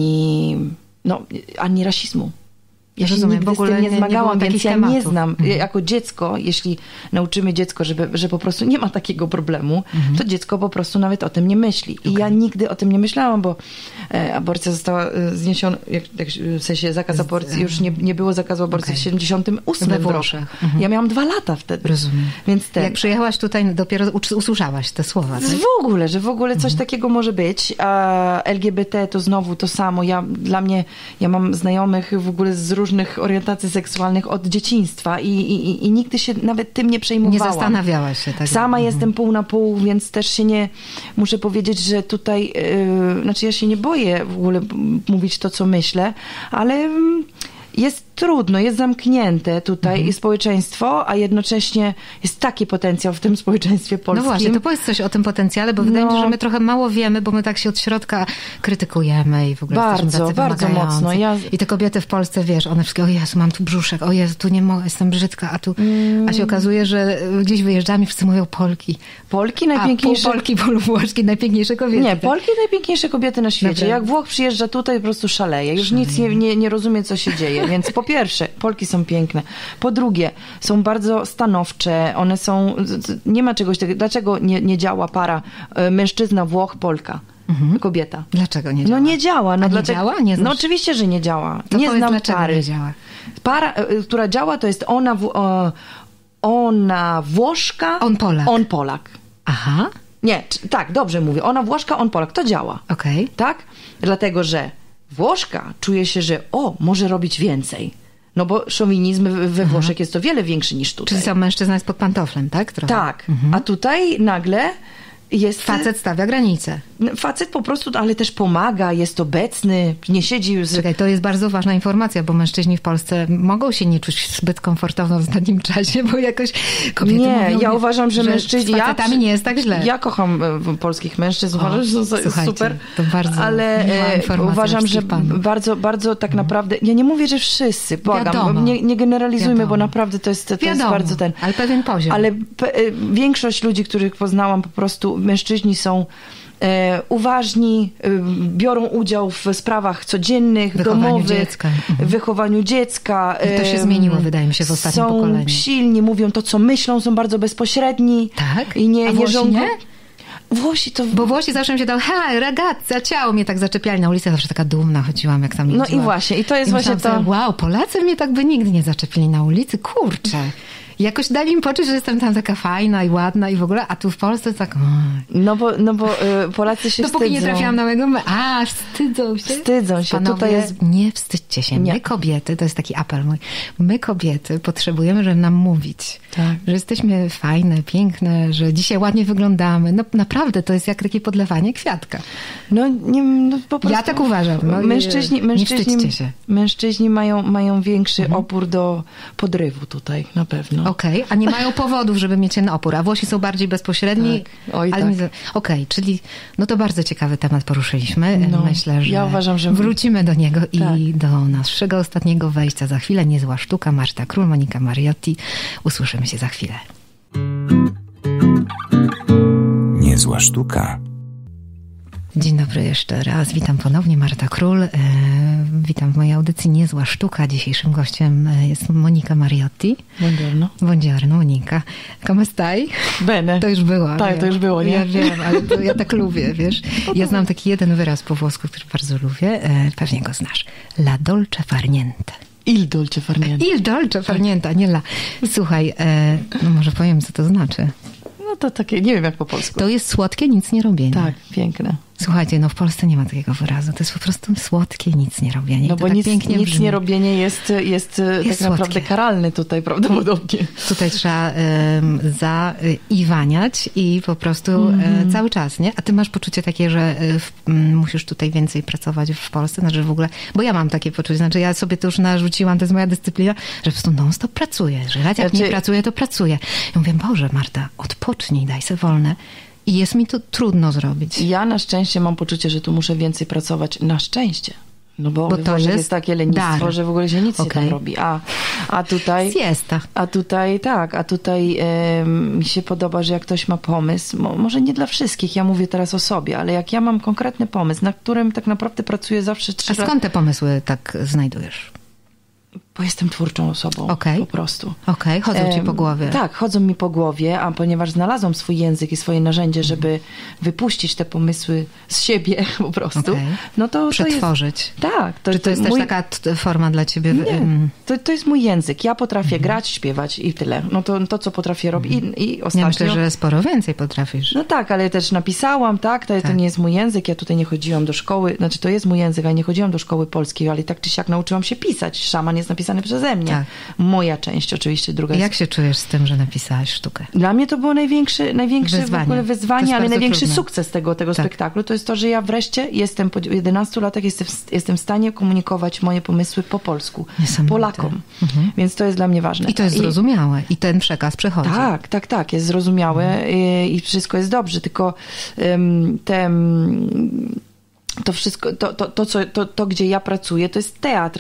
ani rasizmu. Ja się nigdy z tym nie zmagałam, więc ja nie znam. Jako dziecko, jeśli nauczymy dziecko, że po prostu nie ma takiego problemu, to dziecko po prostu nawet o tym nie myśli. I ja nigdy o tym nie myślałam, bo aborcja została zniesiona, w sensie zakaz aborcji, już nie było zakazu aborcji w 78 we Włoszech. Ja miałam 2 lata wtedy. Rozumiem. Więc jak przyjechałaś tutaj, dopiero usłyszałaś te słowa. Tak? Że w ogóle coś takiego może być. A LGBT to znowu to samo. Ja mam znajomych w ogóle z różnych orientacji seksualnych od dzieciństwa i nigdy się nawet tym nie przejmowałam. Nie zastanawiałaś się tak. Sama jestem pół na pół, więc też się nie... Muszę powiedzieć, że tutaj... Znaczy ja się nie boję w ogóle mówić to, co myślę, ale jest trudno, jest zamknięte tutaj społeczeństwo, a jednocześnie jest taki potencjał w tym społeczeństwie polskim. No właśnie, to powiedz coś o tym potencjale, bo wydaje mi się, że my trochę mało wiemy, bo my tak się od środka krytykujemy i w ogóle jesteśmy bardzo mocno. I te kobiety w Polsce, wiesz, one wszystkie, o Jezu, mam tu brzuszek, o Jezu, tu nie mogę, jestem brzydka, a się okazuje, że gdzieś wyjeżdżamy, wszyscy mówią Polki. Polki najpiękniejsze... Pół Polki, pół Włoszki, najpiękniejsze kobiety. Nie, Polki najpiękniejsze kobiety na świecie. Naprawdę. Jak Włoch przyjeżdża tutaj, po prostu szaleje. Już nic nie rozumie, co się dzieje. Więc po pierwsze, Polki są piękne. Po drugie, są bardzo stanowcze. One są... Nie ma czegoś takiego. Dlaczego nie działa para mężczyzna, Włoch, Polka? Kobieta. Dlaczego nie działa? No nie działa. No, nie działa? Nie znasz? No oczywiście, że nie działa. To nie powiedz, znam dlaczego pary. Nie działa? Para, która działa, to jest ona Włoszka, on Polak. Aha. Nie, tak, dobrze mówię. Ona Włoszka, on Polak. To działa. Okej. Tak? Dlatego, że Włoszka czuje się, że może robić więcej. No bo szowinizm we Włoszech jest o wiele większy niż tutaj. Czyli sam mężczyzna jest pod pantoflem, tak? Trochę. Tak. A tutaj nagle jest... Facet stawia granice. Facet po prostu, ale też pomaga, jest obecny, nie siedzi... Czekaj, to jest bardzo ważna informacja, bo mężczyźni w Polsce mogą się nie czuć zbyt komfortowo w ostatnim czasie, bo jakoś kobiety mówią... Ja uważam, że mężczyźni... Z facetami nie jest tak źle. Ja kocham polskich mężczyzn, uważam, że są super. To bardzo ale uważam, że bardzo, bardzo tak naprawdę... Ja nie mówię, że wszyscy, błagam, nie generalizujmy, bo naprawdę to jest bardzo ten... ale pewien poziom. Ale większość ludzi, których poznałam, po prostu mężczyźni są uważni, biorą udział w sprawach codziennych, domowych, wychowaniu dziecka. To się zmieniło, wydaje mi się, w ostatnim pokoleniu. Są silni, mówią to, co myślą, są bardzo bezpośredni. Tak? I nie żądają. Włosi to... Bo Włosi zawsze mi się dało, hej, ragazza, ciao, mnie tak zaczepiali na ulicy, zawsze taka dumna chodziłam, jak tam jeździłam. No i właśnie, i to jest właśnie to... Sobie, wow, Polacy mnie tak by nigdy nie zaczepili na ulicy, kurczę. Jakoś dali mi poczuć, że jestem tam taka fajna i ładna i w ogóle, a tu w Polsce tak... No bo Polacy się Dopóki wstydzą. nie trafiłam na mojego... wstydzą się. Wstydzą się. Panowie, tutaj jest... nie wstydźcie się. My kobiety, to jest taki apel mój, my kobiety potrzebujemy, żeby nam mówić, że jesteśmy fajne, piękne, że dzisiaj ładnie wyglądamy. No naprawdę, to jest jak takie podlewanie kwiatka. No po prostu... Ja tak uważam. No, nie wstydźcie się. Mężczyźni mają większy opór do podrywu tutaj, na pewno. Okej, a nie mają powodów, żeby mieć ten opór. A Włosi są bardziej bezpośredni. Tak. Oj, ale tak. Okej, czyli no to bardzo ciekawy temat poruszyliśmy. No, myślę, że ja uważam, że wrócimy do niego i do naszego ostatniego wejścia za chwilę. Niezła sztuka. Marta Król, Monika Mariotti. Usłyszymy się za chwilę. Niezła sztuka. Dzień dobry jeszcze raz. Witam ponownie, Marta Król. Witam w mojej audycji Niezła sztuka. Dzisiejszym gościem jest Monika Mariotti. Buongiorno. Buongiorno, Monika. Come stai? Bene. To już było. Tak, to już było, nie? Ja wiem, ale to ja tak lubię, wiesz. Ja znam taki jeden wyraz po włosku, który bardzo lubię. Pewnie go znasz. La dolce far niente. Il dolce far niente. Il dolce far niente, nie la. Słuchaj, no może powiem, co to znaczy. No to takie, nie wiem jak po polsku. To jest słodkie nic nie robienie. Tak, piękne. Słuchajcie, no w Polsce nie ma takiego wyrazu. To jest po prostu słodkie nic nie robienie. No to bo tak nic pięknie nie brzmi. robienie jest tak naprawdę słodkie. karalne tutaj prawdopodobnie. Tutaj trzeba zaiwaniać i po prostu cały czas, nie? A ty masz poczucie takie, że musisz tutaj więcej pracować w Polsce? Znaczy w ogóle, bo ja mam takie poczucie, znaczy ja sobie to już narzuciłam, to jest moja dyscyplina, że po prostu non-stop pracuję, że jak nie pracuję, to pracuję. Ja mówię, Boże, Marta, odpocznij, daj sobie wolne. I jest mi to trudno zrobić. Ja na szczęście mam poczucie, że tu muszę więcej pracować. Na szczęście. No bo to jest takie lenistwo, dar. że w ogóle się nic nie tam robi. A tutaj... Siesta. A tutaj mi się podoba, że jak ktoś ma pomysł, może nie dla wszystkich, ja mówię teraz o sobie, ale jak ja mam konkretny pomysł, na którym tak naprawdę pracuję zawsze 3 A skąd te pomysły tak znajdujesz? Bo jestem twórczą osobą, po prostu. Okej, chodzą ci po głowie. Tak, chodzą mi po głowie, a ponieważ znalazłam swój język i swoje narzędzie, żeby wypuścić te pomysły z siebie po prostu, no to przetworzyć. Tak. Czy to jest też taka forma dla ciebie? Nie, to jest mój język. Ja potrafię grać, śpiewać i tyle. No to co potrafię robić. I ostatnio... Ja myślę, że sporo więcej potrafisz. No tak, ale też napisałam, to nie jest mój język. Ja tutaj nie chodziłam do szkoły, znaczy to jest mój język, ale nie chodziłam do szkoły polskiej, ale tak czy siak nauczyłam się pisać. Szaman jest napisany przeze mnie. Tak. Moja część oczywiście, druga jest... Jak się czujesz z tym, że napisałaś sztukę? Dla mnie to było największe w ogóle wyzwanie, ale największy trudne. Sukces tego spektaklu. To jest to, że ja wreszcie jestem po 11 latach jestem w stanie komunikować moje pomysły po polsku. Polakom. Więc to jest dla mnie ważne. I to jest zrozumiałe. I ten przekaz przechodzi. Tak. Jest zrozumiałe i wszystko jest dobrze. Tylko to wszystko, to gdzie ja pracuję, to jest teatr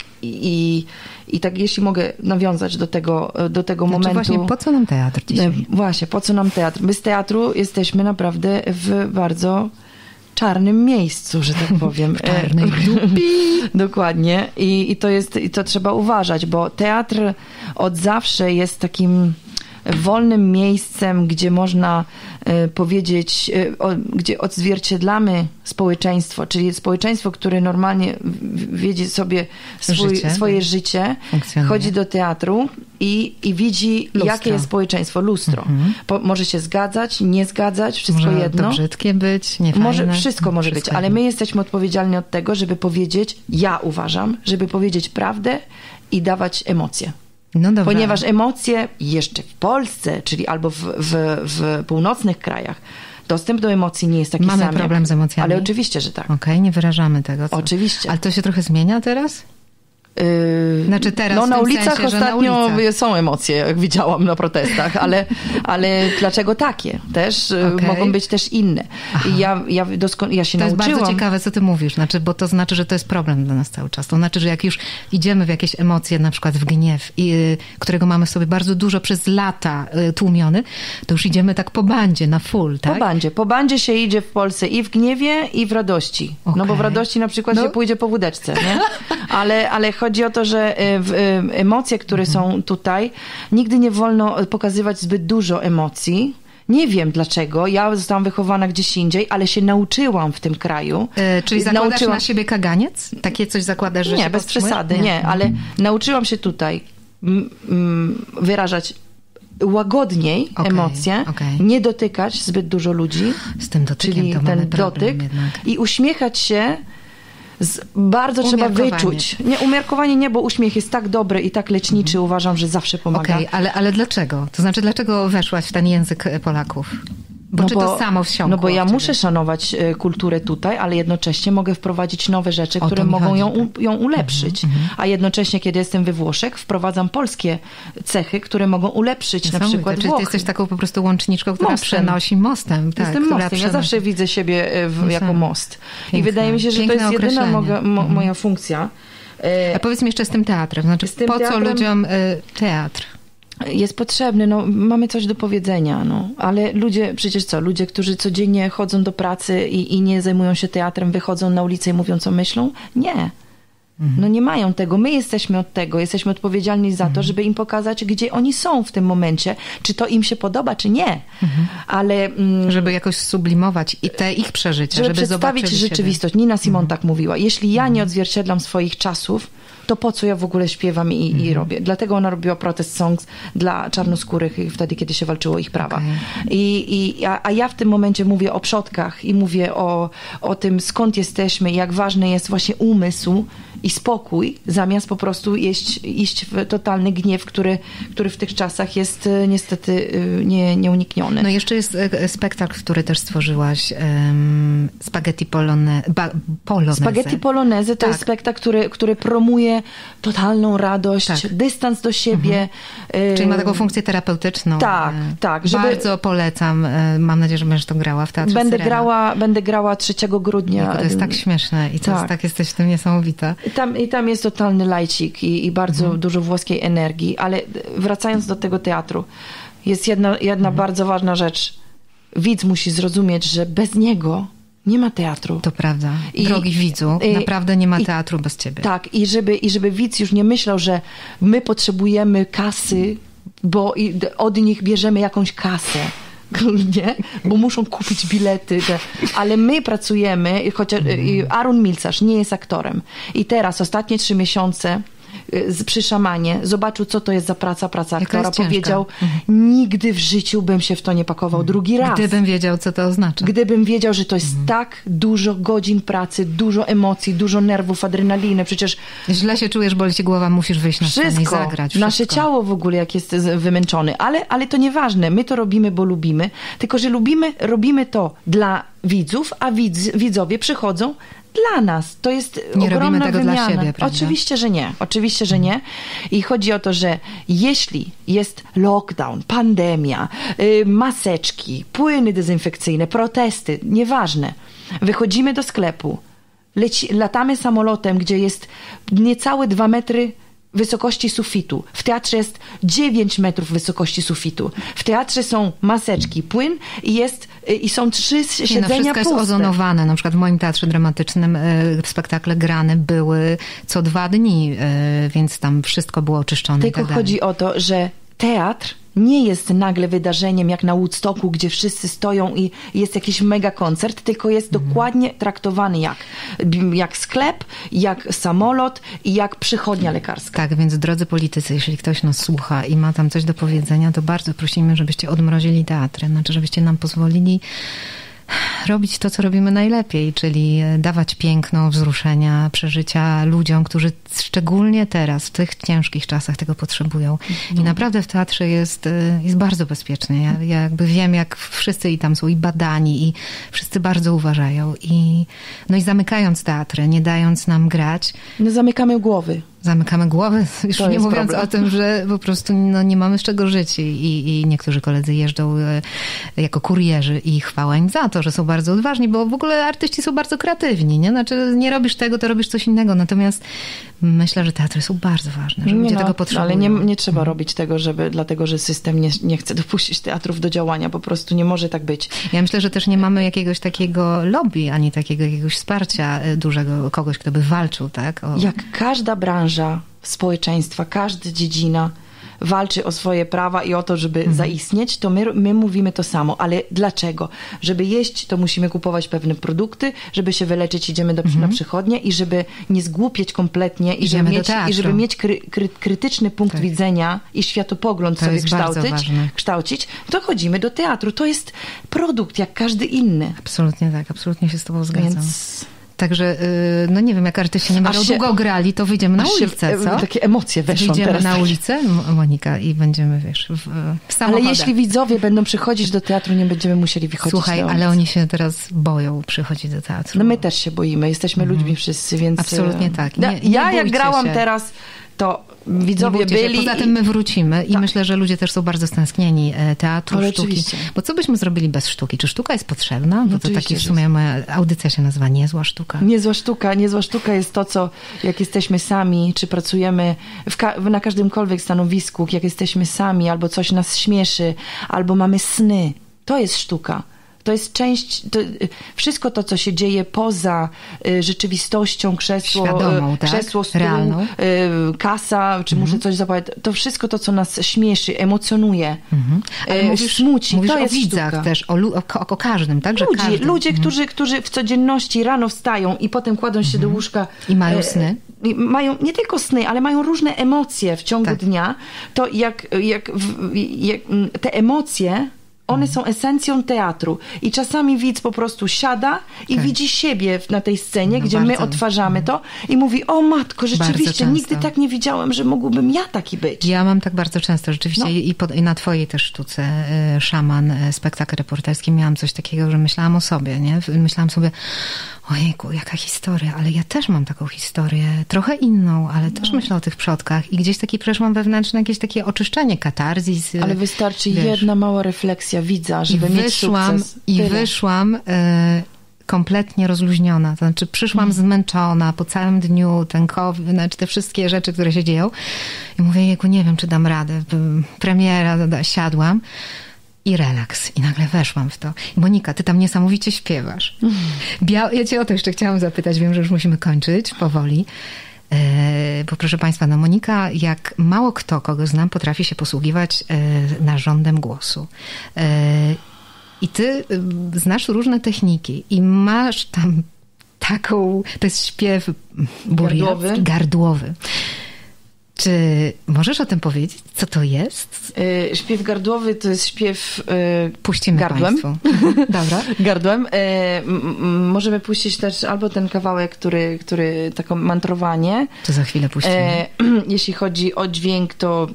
i tak jeśli mogę nawiązać do tego momentu. Właśnie po co nam teatr dzisiaj? Właśnie, po co nam teatr? My z teatru jesteśmy naprawdę w bardzo czarnym miejscu, że tak powiem. Czarnej dupi. Dokładnie. I to trzeba uważać, bo teatr od zawsze jest takim wolnym miejscem, gdzie można powiedzieć, gdzie odzwierciedlamy społeczeństwo, czyli społeczeństwo, które normalnie wiedzie sobie swoje życie, chodzi do teatru i widzi, jakie jest społeczeństwo, lustro. Może się zgadzać, nie zgadzać, wszystko może jedno. To brzydkie być, niefajne. Wszystko może być, ale my jesteśmy odpowiedzialni od tego, żeby powiedzieć, ja uważam, żeby powiedzieć prawdę i dawać emocje. No dobra. Ponieważ emocje jeszcze w Polsce, czyli albo w północnych krajach, dostęp do emocji nie jest taki sam. Mamy problem z emocjami? Ale oczywiście, że tak. Okej, nie wyrażamy tego. Oczywiście. Ale to się trochę zmienia teraz? Znaczy teraz no w na tym ulicach sensie, ostatnio są emocje, jak widziałam na protestach, ale dlaczego takie? Też mogą być też inne. I ja się nauczyłam. To jest bardzo ciekawe, co ty mówisz, bo to znaczy, że to jest problem dla nas cały czas. To znaczy, że jak już idziemy w jakieś emocje, na przykład w gniew, którego mamy w sobie bardzo dużo przez lata tłumiony, to już idziemy tak po bandzie, na full, tak? Po bandzie się idzie w Polsce i w gniewie, i w radości. No bo w radości na przykład się pójdzie po wódeczce, nie? Ale chodzi o to, że emocje, które są tutaj, nigdy nie wolno pokazywać zbyt dużo emocji. Nie wiem dlaczego. Ja zostałam wychowana gdzieś indziej, ale się nauczyłam w tym kraju. Czyli zakładasz na siebie kaganiec? Takie coś zakładasz, że nie, się bez przesady, nie. Ale nauczyłam się tutaj wyrażać łagodniej emocje, nie dotykać zbyt dużo ludzi. Z tym dotykiem czyli to ten mamy problem dotyk jednak. I uśmiechać się bardzo trzeba wyczuć. Nie, umiarkowanie nie, bo uśmiech jest tak dobry i tak leczniczy, uważam, że zawsze pomaga. Ale dlaczego? To znaczy, dlaczego weszłaś w ten język Polaków? Bo czy to samo wsiąkło? No bo ja muszę szanować kulturę tutaj, ale jednocześnie mogę wprowadzić nowe rzeczy, które mogą ją ulepszyć. A jednocześnie, kiedy jestem we Włoszech, wprowadzam polskie cechy, które mogą ulepszyć na przykład Włochy. Czyli ty jesteś taką po prostu łączniczką, która przenosi mostem. Tak, jestem mostem. Ja zawsze widzę siebie jako most. Piękne. I wydaje mi się, że to jest jedyna moja funkcja. A powiedz mi jeszcze z tym teatrem. Znaczy, co ludziom teatr? Jest potrzebny, mamy coś do powiedzenia, ale ludzie, ludzie, którzy codziennie chodzą do pracy i nie zajmują się teatrem, wychodzą na ulicę i mówią, co myślą? Nie. No nie mają tego. My jesteśmy od tego. Jesteśmy odpowiedzialni za to, żeby im pokazać, gdzie oni są w tym momencie. Czy to im się podoba, czy nie. Ale... żeby jakoś sublimować i te ich przeżycia, żeby przedstawić zobaczyć rzeczywistość. Nina Simone tak mówiła. Jeśli ja nie odzwierciedlam swoich czasów, to po co ja w ogóle śpiewam i robię? Dlatego ona robiła protest songs dla czarnoskórych wtedy, kiedy się walczyło o ich prawa. A ja w tym momencie mówię o przodkach i mówię o tym, skąd jesteśmy, jak ważny jest właśnie umysł i spokój, zamiast po prostu iść w totalny gniew, który w tych czasach jest niestety nieunikniony. No jeszcze jest spektakl, który też stworzyłaś, Spaghetti Polonese. Spaghetti Polonese to jest spektakl, który promuje totalną radość, dystans do siebie. Czyli ma taką funkcję terapeutyczną. Tak. Bardzo polecam. Mam nadzieję, że będziesz to grała w Teatrze Syrena. Będę grała 3 grudnia. To jest tak śmieszne i jesteś w tym niesamowita. I tam jest totalny lajcik i bardzo dużo włoskiej energii, ale wracając do tego teatru, jest jedna bardzo ważna rzecz. Widz musi zrozumieć, że bez niego nie ma teatru. To prawda. Drogi widzu, naprawdę nie ma teatru bez ciebie. Tak, i żeby widz już nie myślał, że my potrzebujemy kasy, bo od nich bierzemy jakąś kasę. Nie? Bo muszą kupić bilety. Ale my pracujemy, chociaż Aaron Milcarz nie jest aktorem. I teraz ostatnie 3 miesiące przy Szamanie zobaczył, co to jest za praca aktora. Powiedział, nigdy w życiu bym się w to nie pakował drugi raz. Gdybym wiedział, co to oznacza. Gdybym wiedział, że to jest tak dużo godzin pracy, dużo emocji, dużo nerwów, adrenaliny. Przecież źle się czujesz, boli ci głowa, musisz wyjść na scenę i zagrać. Wszystko. Nasze ciało w ogóle, jak jest wymęczone. Ale to nieważne. My to robimy, bo lubimy. Tylko, że robimy to dla widzów, a widzowie przychodzą dla nas. To jest nie ogromna robimy tego wymiana. dla siebie, prawda? Oczywiście, że nie. I chodzi o to, że jeśli jest lockdown, pandemia, maseczki, płyny dezynfekcyjne, protesty, nieważne, wychodzimy do sklepu, latamy samolotem, gdzie jest niecałe 2 metry wysokości sufitu. W teatrze jest 9 metrów wysokości sufitu. W teatrze są maseczki, płyn i są 3 siedzenia wszystko puste. jest ozonowane. Na przykład w moim teatrze dramatycznym spektakle grane były co 2 dni, więc tam wszystko było oczyszczone. Tylko chodzi o to, że teatr nie jest nagle wydarzeniem jak na Woodstocku, gdzie wszyscy stoją i jest jakiś mega koncert, tylko jest dokładnie traktowany jak sklep, jak samolot i jak przychodnia lekarska. Tak, więc drodzy politycy, jeśli ktoś nas słucha i ma tam coś do powiedzenia, to bardzo prosimy, żebyście odmrozili teatry, znaczy żebyście nam pozwolili robić to, co robimy najlepiej, czyli dawać piękno, wzruszenia, przeżycia ludziom, którzy szczególnie teraz, w tych ciężkich czasach tego potrzebują. I naprawdę w teatrze jest bardzo bezpiecznie. Ja jakby wiem, jak wszyscy i tam są i badani, i wszyscy bardzo uważają. I zamykając teatry, nie dając nam grać. No zamykamy głowy. Zamykamy głowy, już nie mówiąc problem o tym, że po prostu nie mamy z czego żyć i niektórzy koledzy jeżdżą jako kurierzy i chwała im za to, że są bardzo odważni, bo w ogóle artyści są bardzo kreatywni, nie? Znaczy nie robisz tego, to robisz coś innego, natomiast myślę, że teatry są bardzo ważne, że ludzie tego potrzebują. Ale nie trzeba robić tego, dlatego, że system nie chce dopuścić teatrów do działania, po prostu nie może tak być. Ja myślę, że też nie mamy jakiegoś takiego lobby, ani takiego jakiegoś wsparcia dużego, kogoś, kto by walczył, tak? Jak każda branża społeczeństwa, każda dziedzina walczy o swoje prawa i o to, żeby zaistnieć, to my mówimy to samo. Ale dlaczego? Żeby jeść, to musimy kupować pewne produkty, żeby się wyleczyć, idziemy na przychodnię i żeby nie zgłupieć kompletnie i żeby mieć krytyczny punkt widzenia i światopogląd to sobie kształcić, to chodzimy do teatru. To jest produkt jak każdy inny. Absolutnie tak, absolutnie się z tobą zgadzam. Także, nie wiem, jak artyści nie będą długo grali, to wyjdziemy na ulicę, co? Takie emocje weszły teraz. Wyjdziemy na ulicę, Monika, i będziemy, w samochodach. Ale jeśli widzowie będą przychodzić do teatru, nie będziemy musieli wychodzić. Słuchaj, ale oni się teraz boją przychodzić do teatru. No my też się boimy, jesteśmy ludźmi wszyscy, więc... Absolutnie tak. Ja jak grałam teraz, to widzowie byli... Poza tym my wrócimy i myślę, że ludzie też są bardzo stęsknieni teatru, sztuki. Oczywiście. Bo co byśmy zrobili bez sztuki? Czy sztuka jest potrzebna? Bo to taki w sumie moja audycja się nazywa Niezła sztuka. Niezła sztuka jest to, co jak jesteśmy sami, czy pracujemy na każdymkolwiek stanowisku, jak jesteśmy sami, albo coś nas śmieszy, albo mamy sny. To jest sztuka. To jest część, wszystko to, co się dzieje poza rzeczywistością, krzesło, świadomą, tak? krzesło, stół, realną. Kasa, czy muszę coś zapłacić. To wszystko to, co nas śmieszy, emocjonuje, Ale mówisz smuci. mówisz to o jest widzach sztuka. też, o każdym, tak? Że każdy. Ludzie, którzy w codzienności rano wstają i potem kładą się do łóżka. I mają sny. Mają nie tylko sny, ale mają różne emocje w ciągu Tak. dnia. To jak te emocje, one są esencją teatru. I czasami widz po prostu siada i Tak. widzi siebie na tej scenie, gdzie my bardzo. odtwarzamy to i mówi, o matko, rzeczywiście, często. nigdy tak nie widziałem, że mógłbym ja taki być. Ja mam tak bardzo często, rzeczywiście i na twojej też sztuce Szaman, spektakl reporterski, miałam coś takiego, że myślałam o sobie, nie? Myślałam sobie, ojejku, jaka historia, ale ja też mam taką historię, trochę inną, ale też myślę o tych przodkach i gdzieś taki przeszłam wewnętrzne jakieś takie oczyszczenie, katarzis. Ale wystarczy wiesz. jedna mała refleksja widza, żeby mieć sukces. Tyle. Wyszłam kompletnie rozluźniona. To znaczy przyszłam zmęczona po całym dniu, ten COVID, znaczy te wszystkie rzeczy, które się dzieją. I mówię, jejku, nie wiem, czy dam radę. Premiera, siadłam i relaks. I nagle weszłam w to. I Monika, ty tam niesamowicie śpiewasz. Ja cię o to jeszcze chciałam zapytać. Wiem, że już musimy kończyć powoli. Bo proszę Państwa, no Monika, jak mało kto, kogo znam, potrafi się posługiwać narządem głosu. I ty znasz różne techniki i masz tam taką, to jest śpiew gardłowy. Czy możesz o tym powiedzieć, co to jest? Śpiew gardłowy to jest śpiew Puścimy gardłem. Państwu. Dobra. Gardłem. Możemy puścić też albo ten kawałek, który taką mantrowanie. To za chwilę puścimy. Jeśli chodzi o dźwięk, to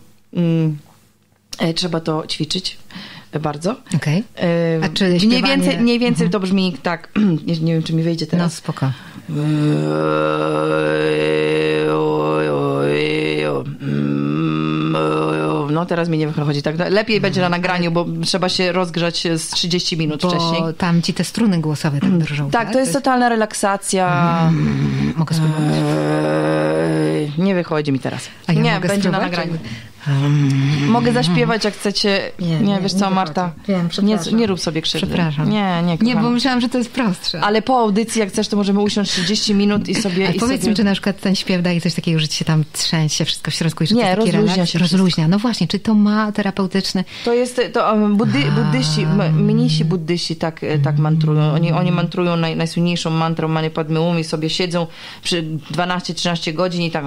trzeba to ćwiczyć bardzo. Okej. A czy śpiewanie... Mniej więcej to brzmi tak, nie wiem, czy mi wyjdzie teraz. No spoko. No teraz mi nie wychodzi tak. Lepiej będzie na nagraniu, bo trzeba się rozgrzać z 30 minut wcześniej. Bo tam ci te struny głosowe tak drżą. Tak, to jest totalna relaksacja. Mogę spróbować? Nie wychodzi mi teraz. A ja nie, mogę będzie na spróbować? nagraniu. Mogę zaśpiewać, jak chcecie. Nie, wiesz co, Marta? Wiem, nie rób sobie krzywdy. Przepraszam. Nie, Nie, kochana. bo myślałam, że to jest prostsze. Ale po audycji, jak chcesz, to możemy usiąść 30 minut i sobie... Ale powiedz mi, czy na przykład ten śpiew daje coś takiego, że ci się tam trzęsie wszystko w środku i że Nie, to jest taki rozluźnia relaks? się Rozluźnia. No właśnie, czy to ma terapeutyczny... To jest, buddyści, mnisi buddyści tak mantrują. Oni mantrują najsłynniejszą mantrą Mani Padme Hum i sobie siedzą przy 12-13 godzin i tak...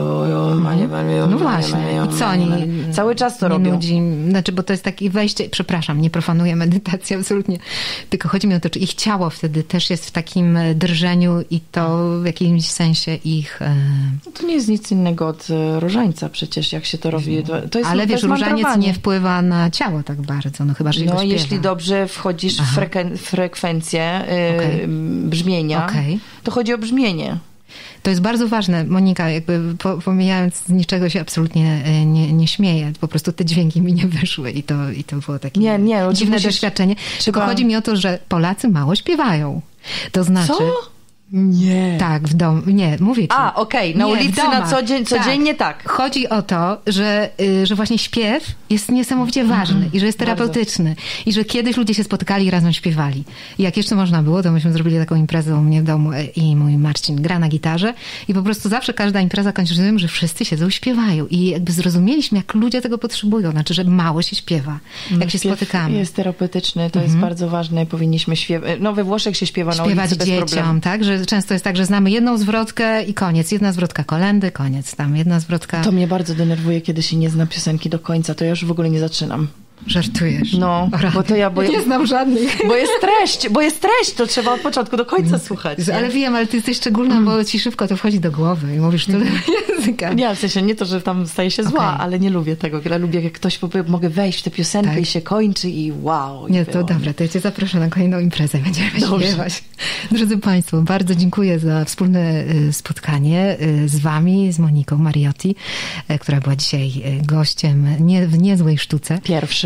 No właśnie. I co oni... Cały czas to nie robią. Nudzi, znaczy, bo to jest takie wejście, przepraszam, nie profanuję medytacji absolutnie, tylko chodzi mi o to, czy ich ciało wtedy też jest w takim drżeniu i to w jakimś sensie ich... No to nie jest nic innego od różańca przecież, jak się to robi. To jest, Ale wiesz, to jest różaniec mantrowanie. nie wpływa na ciało tak bardzo, no chyba, że go śpiewa. Jeśli dobrze wchodzisz w frekwencję brzmienia, to chodzi o brzmienie. To jest bardzo ważne, Monika, jakby pomijając, z niczego się absolutnie nie śmieję. Po prostu te dźwięki mi nie wyszły i to było takie dziwne doświadczenie. Tylko chodzi mi o to, że Polacy mało śpiewają. To znaczy... Co? Nie. Tak, w domu. Nie, mówię ci. Okej. Na ulicy na codziennie tak. Chodzi o to, że właśnie śpiew jest niesamowicie ważny i że jest terapeutyczny. I że kiedyś ludzie się spotykali i razem śpiewali. I jak jeszcze można było, to myśmy zrobili taką imprezę u mnie w domu i mój Marcin gra na gitarze i po prostu zawsze każda impreza kończy się tym, że wszyscy siedzą i śpiewają. I jakby zrozumieliśmy, jak ludzie tego potrzebują. Znaczy, że mało się śpiewa, jak się spotykamy. Jest terapeutyczny, to jest bardzo ważne. Powinniśmy śpiewać. No we Włoszech się śpiewa na ulicy bez dzieciom, problemu. tak? Że często jest tak, że znamy jedną zwrotkę i koniec. Jedna zwrotka kolędy, koniec. Tam jedna zwrotka... To mnie bardzo denerwuje, kiedy się nie zna piosenki do końca. To ja już w ogóle nie zaczynam. Żartujesz. No, bo ja nie znam żadnych. Bo jest treść, to trzeba od początku do końca słuchać. Nie? Ale wiem, ale ty jesteś szczególna, bo ci szybko to wchodzi do głowy i mówisz tyle języka. Nie, w sensie nie to, że tam staje się zła, ale nie lubię tego. Ja lubię, jak ktoś mogę wejść w tę piosenkę i się kończy i wow. Nie, to dobra, to ja cię zaproszę na kolejną imprezę. Będziemy śpiewać. Drodzy Państwo, bardzo dziękuję za wspólne spotkanie z wami, z Moniką Mariotti, która była dzisiaj gościem w niezłej sztuce. Pierwszy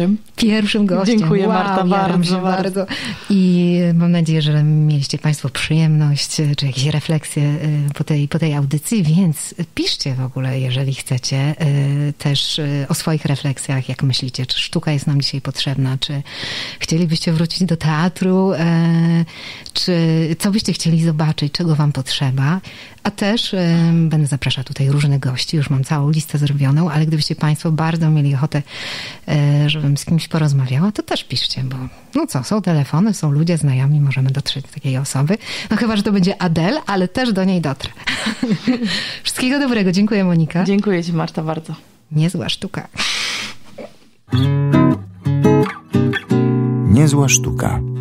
pierwszym gościem. Dziękuję, Marta, bardzo. I mam nadzieję, że mieliście Państwo przyjemność, czy jakieś refleksje po tej audycji, więc piszcie w ogóle, jeżeli chcecie, też o swoich refleksjach, jak myślicie, czy sztuka jest nam dzisiaj potrzebna, czy chcielibyście wrócić do teatru, czy co byście chcieli zobaczyć, czego wam potrzeba. A też będę zapraszać tutaj różnych gości, już mam całą listę zrobioną, ale gdybyście Państwo bardzo mieli ochotę, żebym z kimś porozmawiała, to też piszcie, bo no co, są telefony, są ludzie, znajomi, możemy dotrzeć do takiej osoby. No chyba, że to będzie Adele, ale też do niej dotrę. Wszystkiego dobrego. Dziękuję, Monika. Dziękuję Ci, Marta, bardzo. Niezła sztuka. Niezła sztuka.